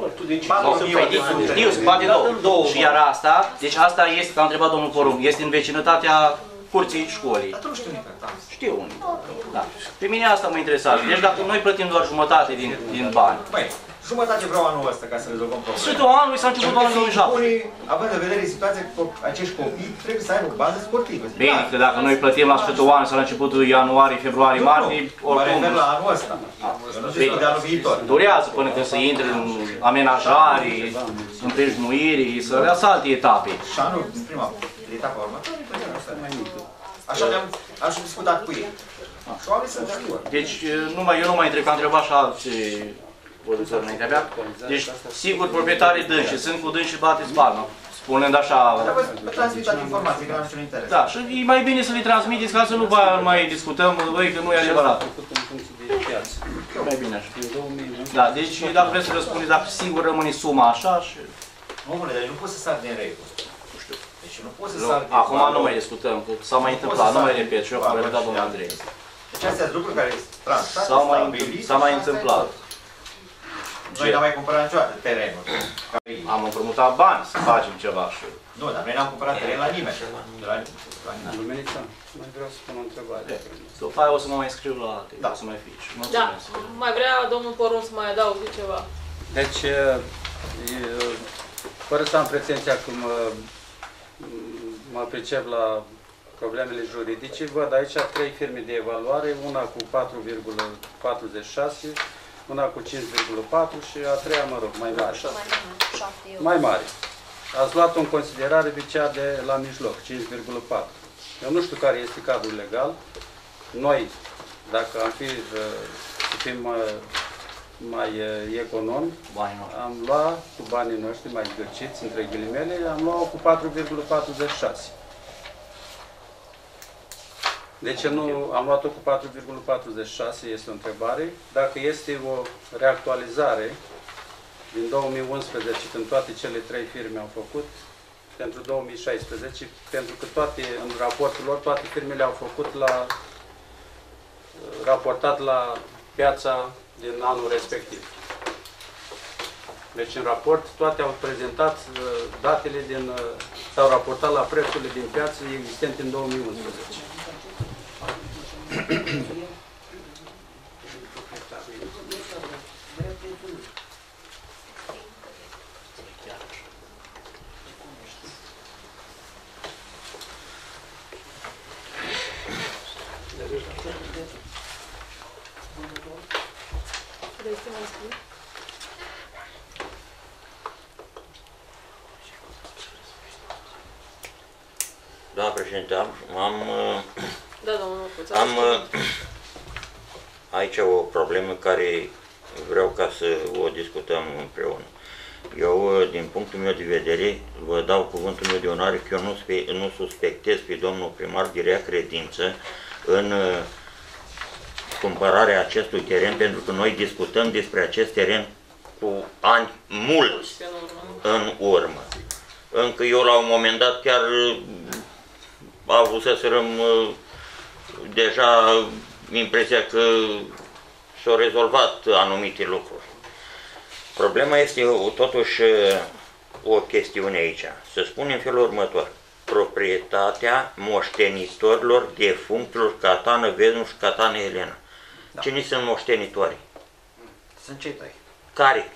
Știu, se poate două. Și iar asta, deci asta este, că a întrebat domnul Porum, este în vecinătatea curții școlii. Dar tu nu știu nici. Știu unde. Da. Pe mine asta mă interesează. Deci dacă noi plătim doar jumătate din, din bani. Băi, jumătate vreau anul ăsta ca să rezolvăm problema. Sfârșitul anului s-a început anul două mii șapte. Având în vedere situația că acești copii trebuie să aibă o bază sportivă. Bine, că dacă noi plătim la sfârșitul anului sau la începutul ianuarie, februarie, martie, oricum. Mă refer la anul ăsta. Nu știu de anul viitor. Durează până când să intre în amenajare, în prejmuiri, să reasă alte etape. Și anul, din prima etapă următoare, mai mică. Așa am și discutat cu ei. Și oamenii sunt de acord. Deci, numai, eu nu mai întreb, că am întrebat și alții producători înaintea mea. Deci, sigur, proprietarii dânsi, sunt cu dânsi și bateți palma, spunând așa... Dar vă transmitați informații, că nu am niciun interes. Da, și e mai bine să le transmiteți, ca să nu mai discutăm, băi, că nu e adevărat. Mai bine așa. Da, deci, dacă vreți să răspundeți, dacă sigur rămâne suma așa și... Omule, dar nu poți să sar din regulă. Nu știu. Deci nu poți să nu, sar din acum nu mai discutăm, că s-a mai întâmplat, nu mai repet și eu am repetat domnul Andrei. Deci astea sunt lucruri care s-au mai, mai întâmplat. Noi n-am mai cumpărat niciodată terenul. Am împrumutat bani să facem ceva și... Nu, dar noi n-am cumpărat teren la nimeni. Lumenița, mai vreau să pun o întrebare. După aia o să mă mai scriu la alte, da, o să mai fii. Da, mai vrea domnul Porum să mai adauge ceva. Deci, fără să am pretenția că mă, mă pricep la problemele juridice, văd aici trei firme de evaluare, una cu patru virgulă patruzeci și șase, una cu cinci virgulă patru și a treia, mă rog, mai mare. Mai mare. Ați luat în considerare de cea de la mijloc, cinci virgulă patru. Eu nu știu care este cadrul legal. Noi, dacă am fi să fim mai economi, am luat cu banii noștri mai gârciți, între ghilimele, am luat cu patru virgulă patruzeci și șase. De ce nu am luat-o cu patru virgulă patruzeci și șase, este o întrebare. Dacă este o reactualizare din două mii unsprezece, când toate cele trei firme au făcut, pentru două mii șaisprezece, pentru că toate, în raportul lor, toate firmele au făcut la, raportat la piața din anul respectiv. Deci în raport toate au prezentat datele din, s-au raportat la prețurile din piață existente în două mii unsprezece. Doamna președinte, am, am, da, am aici o problemă care vreau ca să o discutăm împreună. Eu, din punctul meu de vedere, vă dau cuvântul meu de onoare că eu nu, spe, nu suspectez pe domnul primar de rea credință în cumpărarea acestui teren, pentru că noi discutăm despre acest teren cu ani mulți în urmă. Încă eu la un moment dat chiar avuseserăm deja impresia că s-au rezolvat anumite lucruri. Problema este totuși o chestiune aici. Să spunem în felul următor. proprietatea moștenitorilor defunctilor Catană Vednu și Catană Elena. Da. Cine sunt moștenitorii? Sunt cei tăi. Care?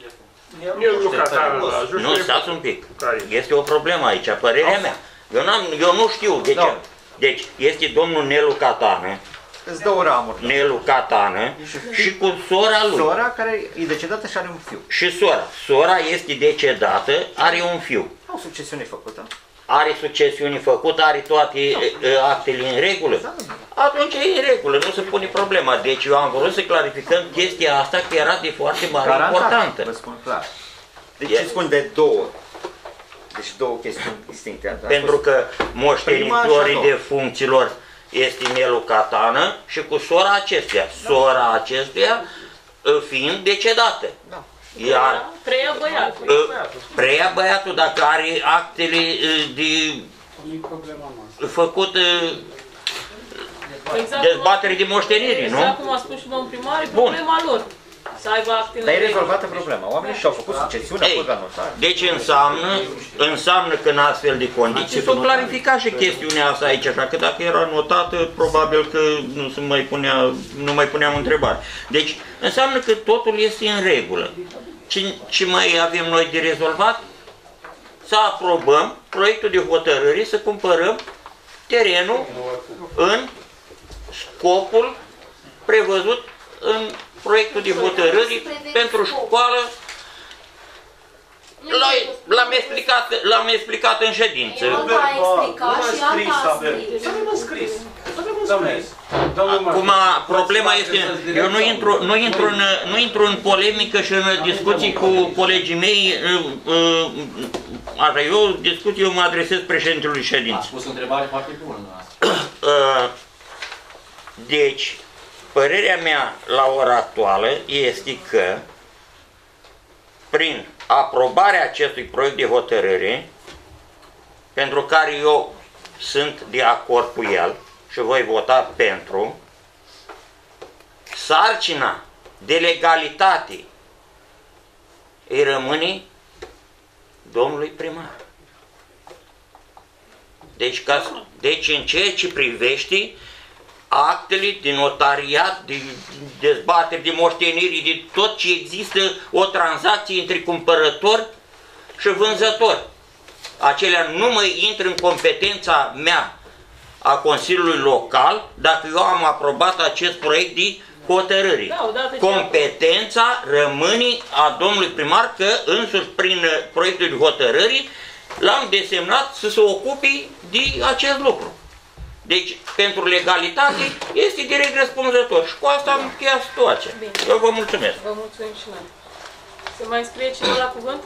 Nu, stați un pic. Este o problemă aici, părerea mea. Eu, eu nu știu de ce. Deci, este domnul Nelu Catană. Îți două ramuri. Nelu Catană și cu sora lui. Sora care e decedată și are un fiu. Și sora. Sora este decedată, are un fiu. Au succesiune făcută. Are succesiune făcută, are toate actele în regulă. Atunci e în regulă, nu se pune problema. Deci eu am vrut să clarificăm chestia asta, că era de foarte mare importantă. Vă spun clar. Deci ce spun de două. Deci două chestiuni distincte. Pentru că moștenitorii de funcțiilor este Nelu Catană și cu sora acestuia. Sora acestuia fiind decedată. Da. Iar preia băiatul. Preia băiatul dacă are actele de făcut exact dezbatere de moștenire, exact nu? Exact cum a spus și domnul primar, e problema lor. Să aibă actele. Dar e rezolvată problema. Oamenii și-au făcut succesiunea, au fost la notar. Deci înseamnă, înseamnă că în astfel de condiții s-o clarifica și chestiunea asta aici, așa că dacă era notată, probabil că nu, se mai, punea, nu mai puneam întrebare. Deci înseamnă că totul este în regulă. Ce, ce mai avem noi de rezolvat? Să aprobăm proiectul de hotărâre, să cumpărăm terenul în scopul prevăzut în proiectul de hotărâri pentru școală. L-am explicat, l-am explicat în ședință. Acum problema este, eu nu intru, nu, intru în, nu intru în polemică și în discuții cu colegii mei, așa, eu discut, eu mă adresez președintelui ședinței. Ați pus o întrebare foarte bună. Deci, părerea mea la ora actuală este că prin aprobarea acestui proiect de hotărâre, pentru care eu sunt de acord cu el și voi vota pentru, sarcina de legalitate îi rămâne domnului primar. Deci, ca, deci în ceea ce privește actele de notariat, de dezbateri, de moșteniri, de tot ce există o tranzacție între cumpărător și vânzător. Acelea nu mai intră în competența mea a Consiliului Local dacă eu am aprobat acest proiect de hotărâre. Da, competența rămâne a domnului primar, că însuși prin proiectul de hotărâre l-am desemnat să se ocupe de acest lucru. Deci, pentru legalitate, este direct răspunzător. Și cu asta am încheiat situația. Bine. Eu vă mulțumesc. Vă mulțumim și noi. Se mai înscrie cineva la cuvânt?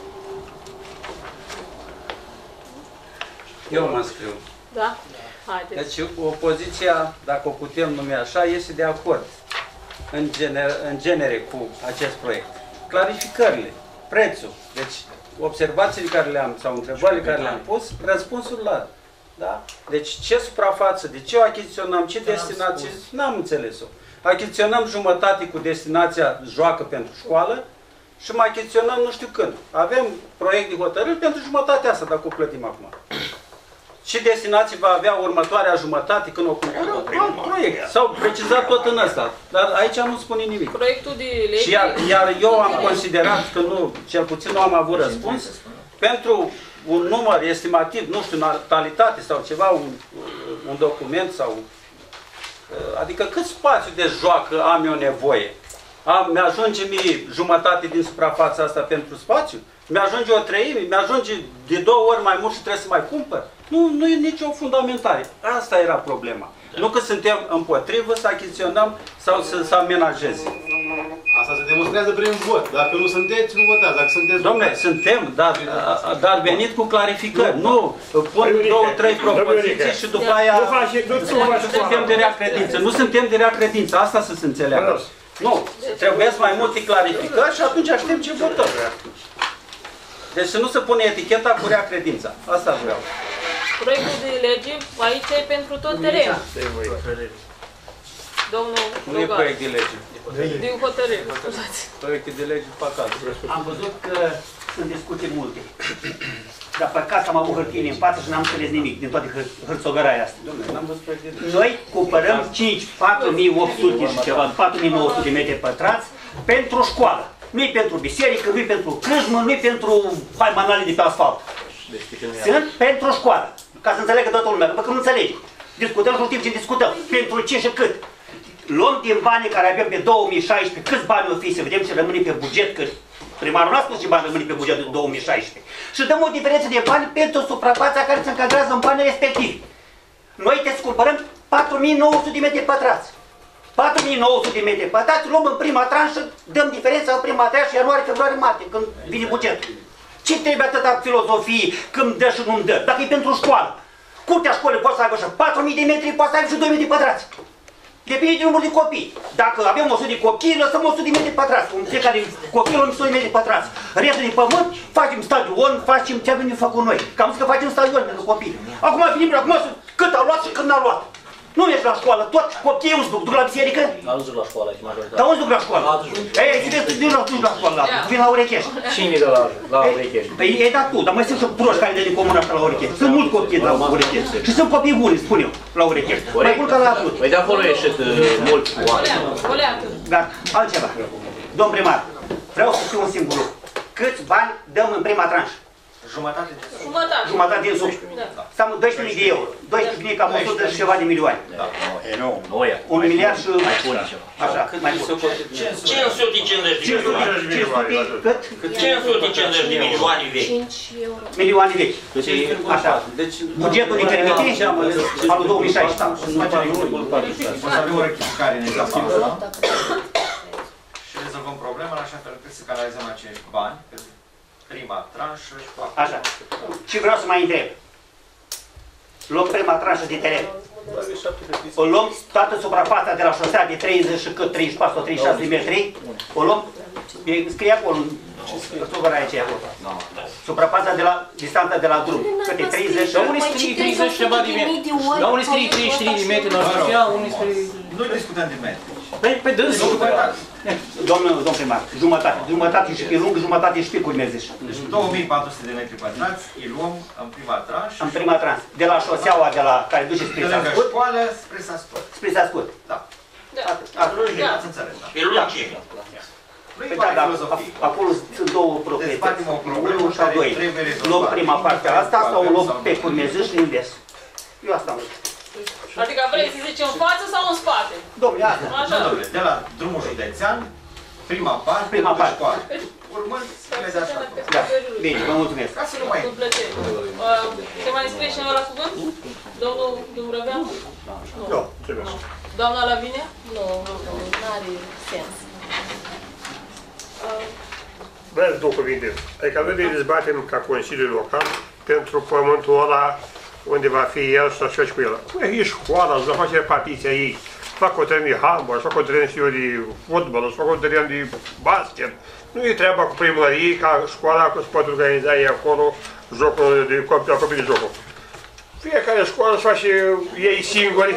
Eu mă înscriu. Da? Haideți. Deci, opoziția, dacă o putem numi așa, este de acord în genere, în genere cu acest proiect. Clarificările, prețul, deci observațiile care le-am, sau întrebările care le-am pus, răspunsul la. Da? Deci ce suprafață, de ce o achiziționăm, ce destinație, n-am înțeles-o. Achiziționăm jumătate cu destinația joacă pentru școală și mai achiziționăm nu știu când. Avem proiect de hotărâri pentru jumătatea asta, dacă o plătim acum. Și destinații va avea următoarea jumătate când o cumpărăm? Alt proiect. S-au precizat tot în ăsta. Dar aici nu spune nimic. Proiectul de lege... Și iar, iar eu am considerat că nu, cel puțin nu am avut răspuns, pentru un număr estimativ, nu știu, natalitate sau ceva, un, un document sau... Adică cât spațiu de joacă am eu nevoie? Am, mi-ajunge mie jumătate din suprafața asta pentru spațiu? Mi-ajunge o treime? Mi-ajunge de două ori mai mult și trebuie să mai cumpăr? Nu, nu e nicio fundamentare. Asta era problema. Nu că suntem împotrivă să achiziționăm sau să, să amenajeze. Asta se demonstrează prin vot. Dacă nu sunteți, nu votați. Dacă sunteți, dom'le, suntem, dar, dar venit cu clarificări. Nu, pun două, trei propoziții și după aia suntem de rea credință. Nu suntem de rea credință. Asta să se înțeleagă. Nu, trebuie mai multe clarificări și atunci aștept ce votăm. Deci să nu se pune eticheta cu rea credința. Asta vreau. Proiectul de lege aici e pentru tot terenul. Domnul Nu e proiect de lege. Din hotărâre, scuzați. Proiecte de lege fac alt. Am văzut că sunt discuții multe. Dar păcat că am avut hârtiile în față și n-am înțeles nimic din toate hârțogăraia asta. Noi cumpărăm cinci, patru mii opt sute și ceva, patru mii nouă sute de metri pătrați pentru școală. Nu-i pentru biserică, nu-i pentru crâșmă, nu-i pentru faimanale de pe asfalt. Sunt pentru școală. Ca să înțeleagă toată lumea, că nu înțelege. Discutăm și nu știm ce discutăm. Pentru ce și cât. Luăm din banii care avem pe două mii șaisprezece, câți bani o fi, să vedem ce rămâne pe buget, că primarul n-a spus ce bani rămâne pe bugetul două mii șaisprezece. Și dăm o diferență de bani pentru suprafața care se încadrează în banii respectivi. Noi te cumpărăm patru mii nouă sute de metri pătrați. patru mii nouă sute de metri pătrați, luăm în prima tranșă, dăm diferența în prima tranșă, ianuarie, februarie, martie, când vine bugetul. Ce trebuie atâta filozofie când dă și nu-mi dă? Dacă e pentru școală. Curtea școlii poate să aibă și patru mii de metri, poate să aibă și doi mii de pătrați. Depinde de numărul de copii. Dacă avem o sută de copii, lăsăm o sută de metri pătrați. În fiecare copil luăm o sută de metri pătrați. Restul de pământ, facem stadion, facem ce avem de făcut noi. Că am zis că facem stadion pentru copii. Acum venim, acum cât a luat și când n-a luat. Nu mergi la școală, tot copiii îți duc, duc la biserică? Nu duc la școală, aici majoritatea. Dar unde duc la școală? Ei, să vezi, nu duci la școală, vin la Urecheș. Cine de la, la Urecheș? Păi e dat tu, dar mai sunt și proști care de din comuna asta la Urecheș. Sunt mulți copii la Urecheș. Și sunt copii buni, spun eu, la Urecheș. Mai mult ca la Aplut. Păi de acolo ieșit mulți oameni. Gata, altceva. Domn primar, vreau să știu un singur lucru. Câți bani dăm în prima tranșă? Jumătate de sub. Jumătate. Jumătate din sub. Înseamnă doisprezece mii de euro. doisprezece mii cam o sută și ceva de milioane. E nu, nu e. Un miliard și... Mai pune ceva. Așa, cât mai mult. cinci sute cincizeci de milioane. Cât? cinci sute cincizeci de milioane vechi. Milioane vechi. Așa. Bugetul ne permite anul două mii șaisprezece. O să avem o rectificare în etapa asta. Și rezolvăm problema în așa fel încât să canalizăm acești bani pentru prima tranșă și cu Așa. Și vreau să mai întreb. Luăm prima tranșă de teren. O luăm toată suprafața de la șosea de treizeci și cât, treizeci și patru sau treizeci și șase de metri. O luăm, scrie acolo, suprafața aceea acolo. Suprafața de la, distanța de la drum. Câte treizeci. Dar unii scrie treizeci ceva de metri. Dar unii scrie treizeci și trei de metri, unii scrie... Nu discutăm de metri. Păi, pe dânsul. Domnul, domn primar, jumătate, jumătate și pe lung, jumătate și pe urmeze. Deci două mii patru sute de metri pătrați, îi luăm în prima tranșă. În prima tranșă. De la șoseaua de la care duce spre Sascut. școală spre Sascut. Spre Sascut. Da. Ați înțeles, da? Pe lungime. Păi da, da, acolo sunt două proprietăți. Unul și doi. Luăm prima parte a asta sau o luăm pe curmeză și invers. Eu asta am zis. Adică vrei să zici în față sau în spate? Dom'le, asta. Așa. De la drumul județean, prima parte, prima parte. Școală. Urmând, le de așa. Da, bine, vă mulțumesc. Ca să nu mai... Cu plăcere. Se mai scrie cineva la cuvânt? Domnul Dumbrăveanu? Nu, trebuie. Doamna Lavinia? Nu, nu are sens. Vreau două cuvinte. Adică noi ne dezbatem ca Consiliu Local pentru pământul ăla unde va fi el și așa și cu el. Păi, e școala, îți va face partiția ei. Fac o teren de handbal, fac o teren de fotbal, fac o teren de basket. Nu e treaba cu primărie ca școala că se poate organiza ei acolo jocul de copii, la copii de jocul. Fiecare școală își face ei singuri.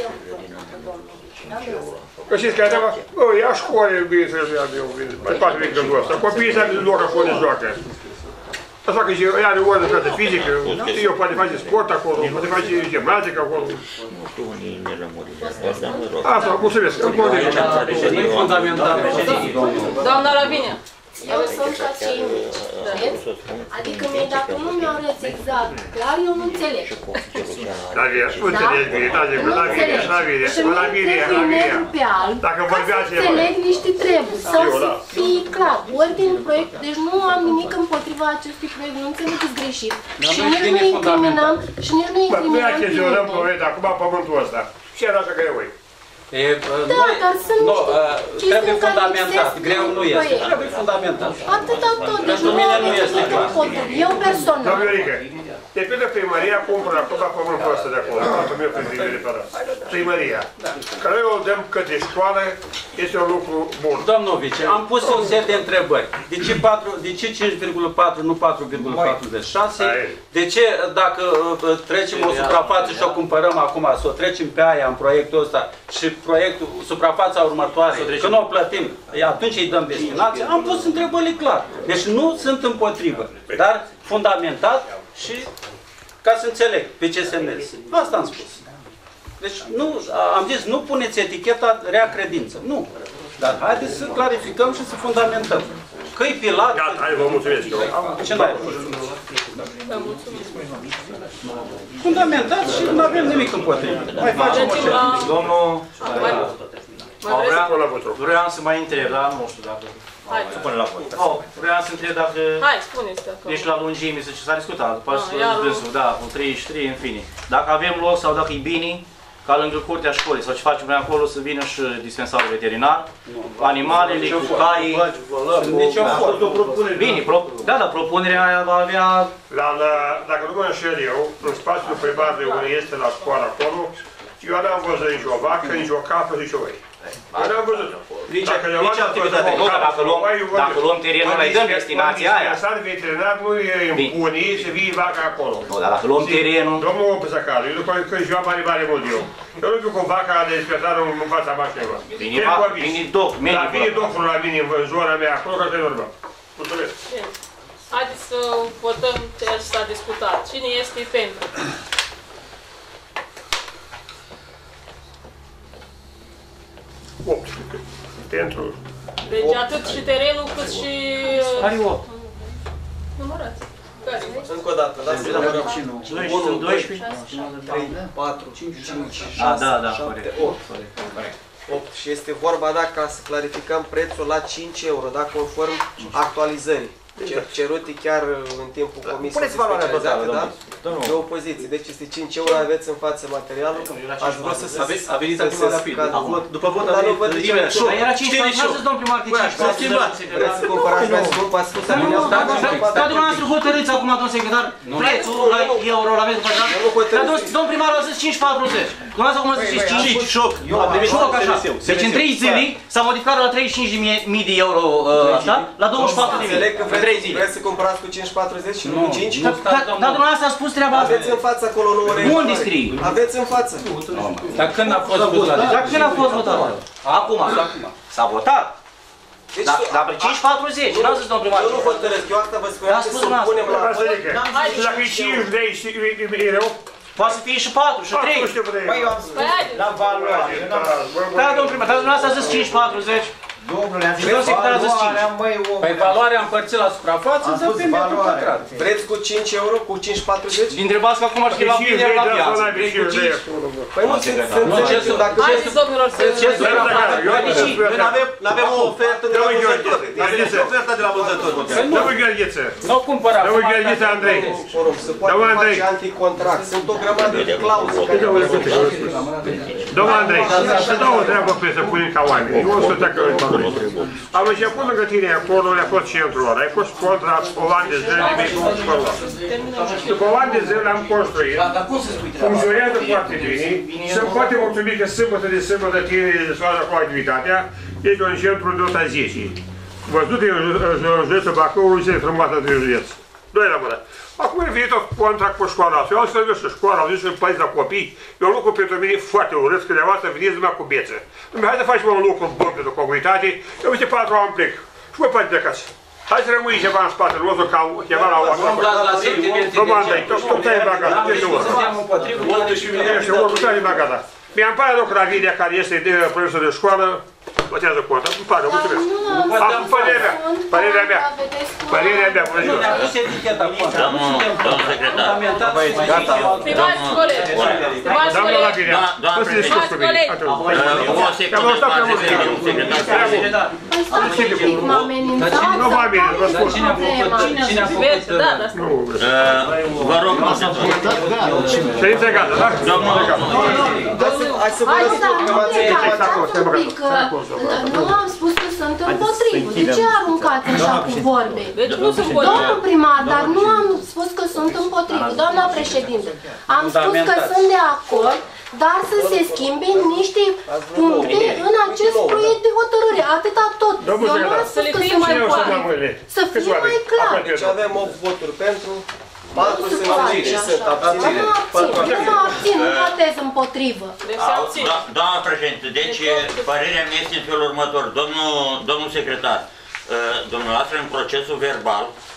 Că știți care treaba? Bă, ia școală, bine să ia de eu, bine. Mai poate veni gândul ăsta. Copiii să aibă loc acolo de joacă. Așa că ea are o educație fizică, eu poate face sport acolo, poate face gimnastică acolo. Nu știu unii ne rămurile astea, dar mă rog. Asta, mulțumesc. Nu e fundamental. Doamna Lavinia. Eu sunt ca cei mici, adică mie dacă nu mi-au arăți exact clar, eu nu înțeleg. Lavia, nu înțelegi bine, Lavia, Lavia, Lavia, Lavia. Dacă vorbeați... Să înțeleg niște treburi, sau să fie clar. Ori din proiect, deci nu am nimic împotriva acestui proiect, nu înțelegeți greșit. Și nici nu incriminăm, și nici nu incriminăm. Bă, nu achiziționăm proiect acum pământul ăsta. Și era așa că e voi. E, da, noi, dar sunt nu, niște trebuie fundamentat, greu nu este, trebuie fundamentat. Atâta tot, deci pentru mine nu este clar. Eu personal. Doamne Iorică, depinde primăria cumpără acum pământul ăsta de acolo, patru mii de pătrați. Primăria. Că noi o dăm către școală, este un lucru bun. Domnul vice, am pus un set de întrebări. De ce, de ce cinci virgulă patru, nu patru virgulă patruzeci și șase? De ce dacă trecem o suprafață și o cumpărăm acum, să o trecem pe aia în proiectul ăsta și proiectul, suprafața următoare, când o plătim, atunci îi dăm destinație, am pus întrebările clar. Deci nu sunt împotrivă, dar fundamentat și ca să înțeleg pe ce semnez. Asta am spus. Deci nu, am zis, nu puneți eticheta rea credință. Nu. Dar haideți să clarificăm și să fundamentăm. Că-i Pilat... Gata, hai, vă mulțumesc eu. Ce n-ai? Fundamentați și nu avem nimic împotrivă. Mai facem o ședință. Domnul... Mai Vreau să mai întreb, dar nu știu dacă... Hai. Supune la vot. Oh, vreau să întreb dacă... Hai, spuneți dacă... Ești la lungime, zice, s-a discutat, după Ah, aceea dânsul, da, cu treizeci și trei, în fine. Dacă avem loc sau dacă e bine, ca lângă curtea școlii, sau ce facem noi acolo, să vină și dispensarul veterinar, animalele, cu caii... Deci am fost o propunere. Bine, pro... da, da, propunerea aia va avea... La, la, dacă nu mă înșel eu, în spațiul privat de unde este la școală acolo, eu n-am văzut nici o vacă, nici o capă, nici o oi. N-am văzut. Nici activitate. Nu, dacă luăm, dacă luăm terenul, îi dăm destinația aia. Dispensar veterinar nu e impune să vii vaca acolo. Nu, dar dacă luăm terenul... Domnul Opăsăcaru, eu după când ziua mare mare mult eu. Eu nu știu cu vaca de dispensar în fața mașinilor. Vine doc, medic. Dar vine doctorul la mine în zona mea, acolo că te vorbim. Mulțumesc. Haideți să votăm ce s-a discutat. Cine este pentru? opt. Pentru. Deci atât și terenul cât și... Care opt? Numărați. Care? Încă o dată, dați să numărăm. unu, doisprezece, trei, patru, cinci, șase, șapte, opt. opt. Și este vorba, da, ca să clarificăm prețul la cinci euro, da, conform actualizării. Cerute chiar în timpul comisiei specializate, da? De opoziție. Deci este cinci euro, aveți în față materialul. Aș vrea să se... A venit acum rapid. După vot a venit imediat. Dar era cinci patru, nu zis domnul primar că cinci patru. S-a schimbat. Vreți să cumpărați mai scump? Ați spus alineatul. Dar dumneavoastră hotărâți acum, domnul secretar, prețul la euro la metru pătrat. Dar domnul primar a zis cinci patruzeci. Dumneavoastră acum a zis cinci. Șoc. Șoc așa. Deci în trei zile s-a modificat de la treizeci și cinci de mii de euro așa, la douăzeci și patru de mii. Vreți să cumpărați cu cinci patruzeci și nu cu cinci? Dar dumneavoastră a spus treaba asta. Aveți în față acolo numere. Unde scrie? Aveți în față. Dar când a fost votat? Dar când a fost votat? Acum. S-a votat. Dar pe cinci patruzeci, n-am zis domnul primar. Eu nu hotărăsc, eu asta vă spuneam că să punem la vot. Dacă e cinci lei și e rău? Poate să fie și patru, și trei. Păi eu am spus. La valoare. Da, domnul primar, dar dumneavoastră a zis cinci patruzeci. Domnule, am zis valoarea, măi, Păi valoarea împărțit la suprafață, am spus valoarea. Vreți cu cinci euro, cu cinci patruzeci? Și întrebați că acum ar fi la vineri la piață. Păi nu sunt înțelepți, dacă... Haideți, domnilor, să... Nu avem o ofertă de la vânzători. Avem o ofertă de la vânzători. Domnul Gheorghiță. Nu cumpărat. Domnul Gheorghiță Andrei. Se poate face anticontract. Sunt o grămadă de clauze care... Domnul Andrei, să dau o treabă pe să punem ca oameni. Eu o să treacă în valori. Am început lângă tine acolo, a fost centrul ăla, ai fost contra o an de zile de mei cu școala. După o an de zile am construit, funcționează foarte bine și îmi poate mulțumi că sâmbătă de sâmbătă tine desfășoară cu activitatea, este un centru de nota zece. Văzut în județul Bacăului, este frumoasă de județ. Doi la mână. Acum e venit o contract cu școala asta. Eu am să și școala, am zis să părinți la copii. E un lucru pentru mine foarte urât, că de voastră veniți numai cu beță. Dumne, hai să facem un lucru bun pentru comunitate. Eu uite patru ani plec. Și voi poate plecați. Hai să rămâi ceva în spatele nostru, ca ceva la oameni. Domnul Andrei, tu stai bagata, ce și urmă. Ești urmă, stai bagata. Mi-am pare rău că la Vilia, care este profesor de școală, votează contra. Îmi pare, mulțumesc. Am părerea mea, părerea mea, părerea mea, bună ziua. Domnul secretar. Stimați colegi, stimați colegi, stimați colegi. O secundă, secretar. M-a amenințat să fac Cine a făcut? Da, da. Vă rog, nu se Ședința e gata, da? Domnul, hai să vă răspund că m-ați întrebat. Nu am spus că sunt împotrivă. De ce aruncați așa cu vorbe? Deci nu sunt împotrivă. Domnul primar, dar nu am spus că sunt împotrivă. Doamna președinte, am spus că sunt de acord, dar să se schimbe niște puncte în acest proiect de hotărâre. Atâta tot. Eu nu am spus că sunt mai poate. Să fie mai clar. Deci avem opt voturi pentru, patru se abțin și sunt abțineri. Nu mă abțin, nu votez împotrivă. doamna președinte, deci părerea mea este în felul următor. Domnul, domnul secretar, dumneavoastră în procesul verbal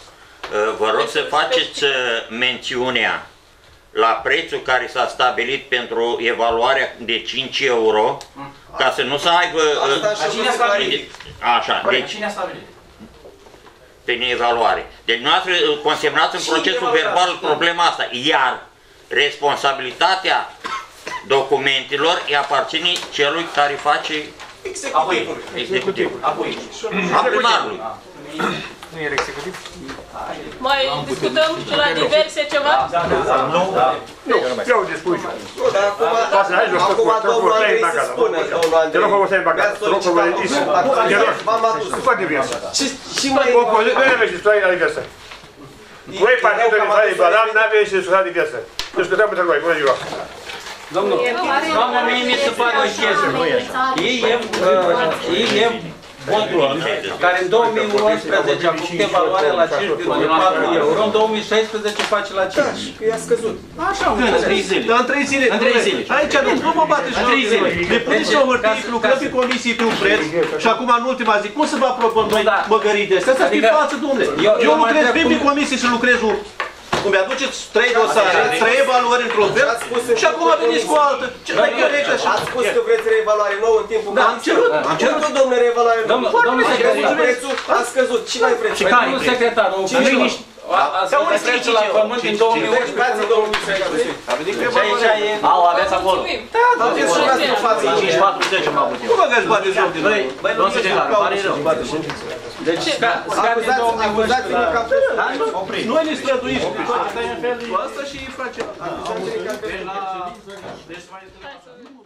Vă rog să faceți mențiunea la prețul care s-a stabilit pentru evaluarea de cinci euro, ca să nu să aibă... Cine a stabilit? Așa, deci... Cine a stabilit? Prin evaluare. Deci noastră consemnați în procesul verbal problema asta, iar responsabilitatea documentelor îi aparține celui care face executivul. Executivul. Apoi. A primarului. Nu e executiv? Mai discutăm și la diverse ceva? Nu, eu dispui. Nu, dar acum, acum domnul Andrei să spună, domnul Andrei. Te rog frumos să ai băgat, te rog frumos, v-am adus. Scoate diversă. Și mai... Nu aveți discutat la diversă. Voi partidul de Fai Balam n-aveți discutat diversă. Discutăm între noi, bună ziua. Domnul, doamna, mie mi se pare o chestie. Ei e contul care în două mii unsprezece a făcut evaluarea la cinci virgulă patru euro, în două mii șaisprezece face la cinci. Că i-a scăzut. Așa, în trei zile. Dar în trei zile. În trei zile. Aici nu mă bateți în trei zile. Ne puneți și o hârtie, lucrăm pe comisii pe un preț și acum în ultima zi, cum să vă aprobăm noi măgării de astea? Să fiți față, domnule. Eu lucrez, vin pe comisii și lucrez un... Îmi aduceți trei dosare, trei evaluări într-un fel și acum veniți cu altă. Ați spus că vreți reevaluare nouă în timpul Da, am cerut. Am cerut, domnule, reevaluare nouă. Domnul secretar, prețul a scăzut. Ce mai vreți? Domnul secretar, nu niște... Asta e prețul la pământ din două mii unsprezece. Și aici e... Au, aveți acolo. Da, dar vreți și vreți în față. cinci patruzeci am avut eu. Cum aveți bani joc din noi? Domnul secretar, pare rău. Deci, scade din două mii unsprezece. Noi ne străduim cu asta și facem. Deci mai...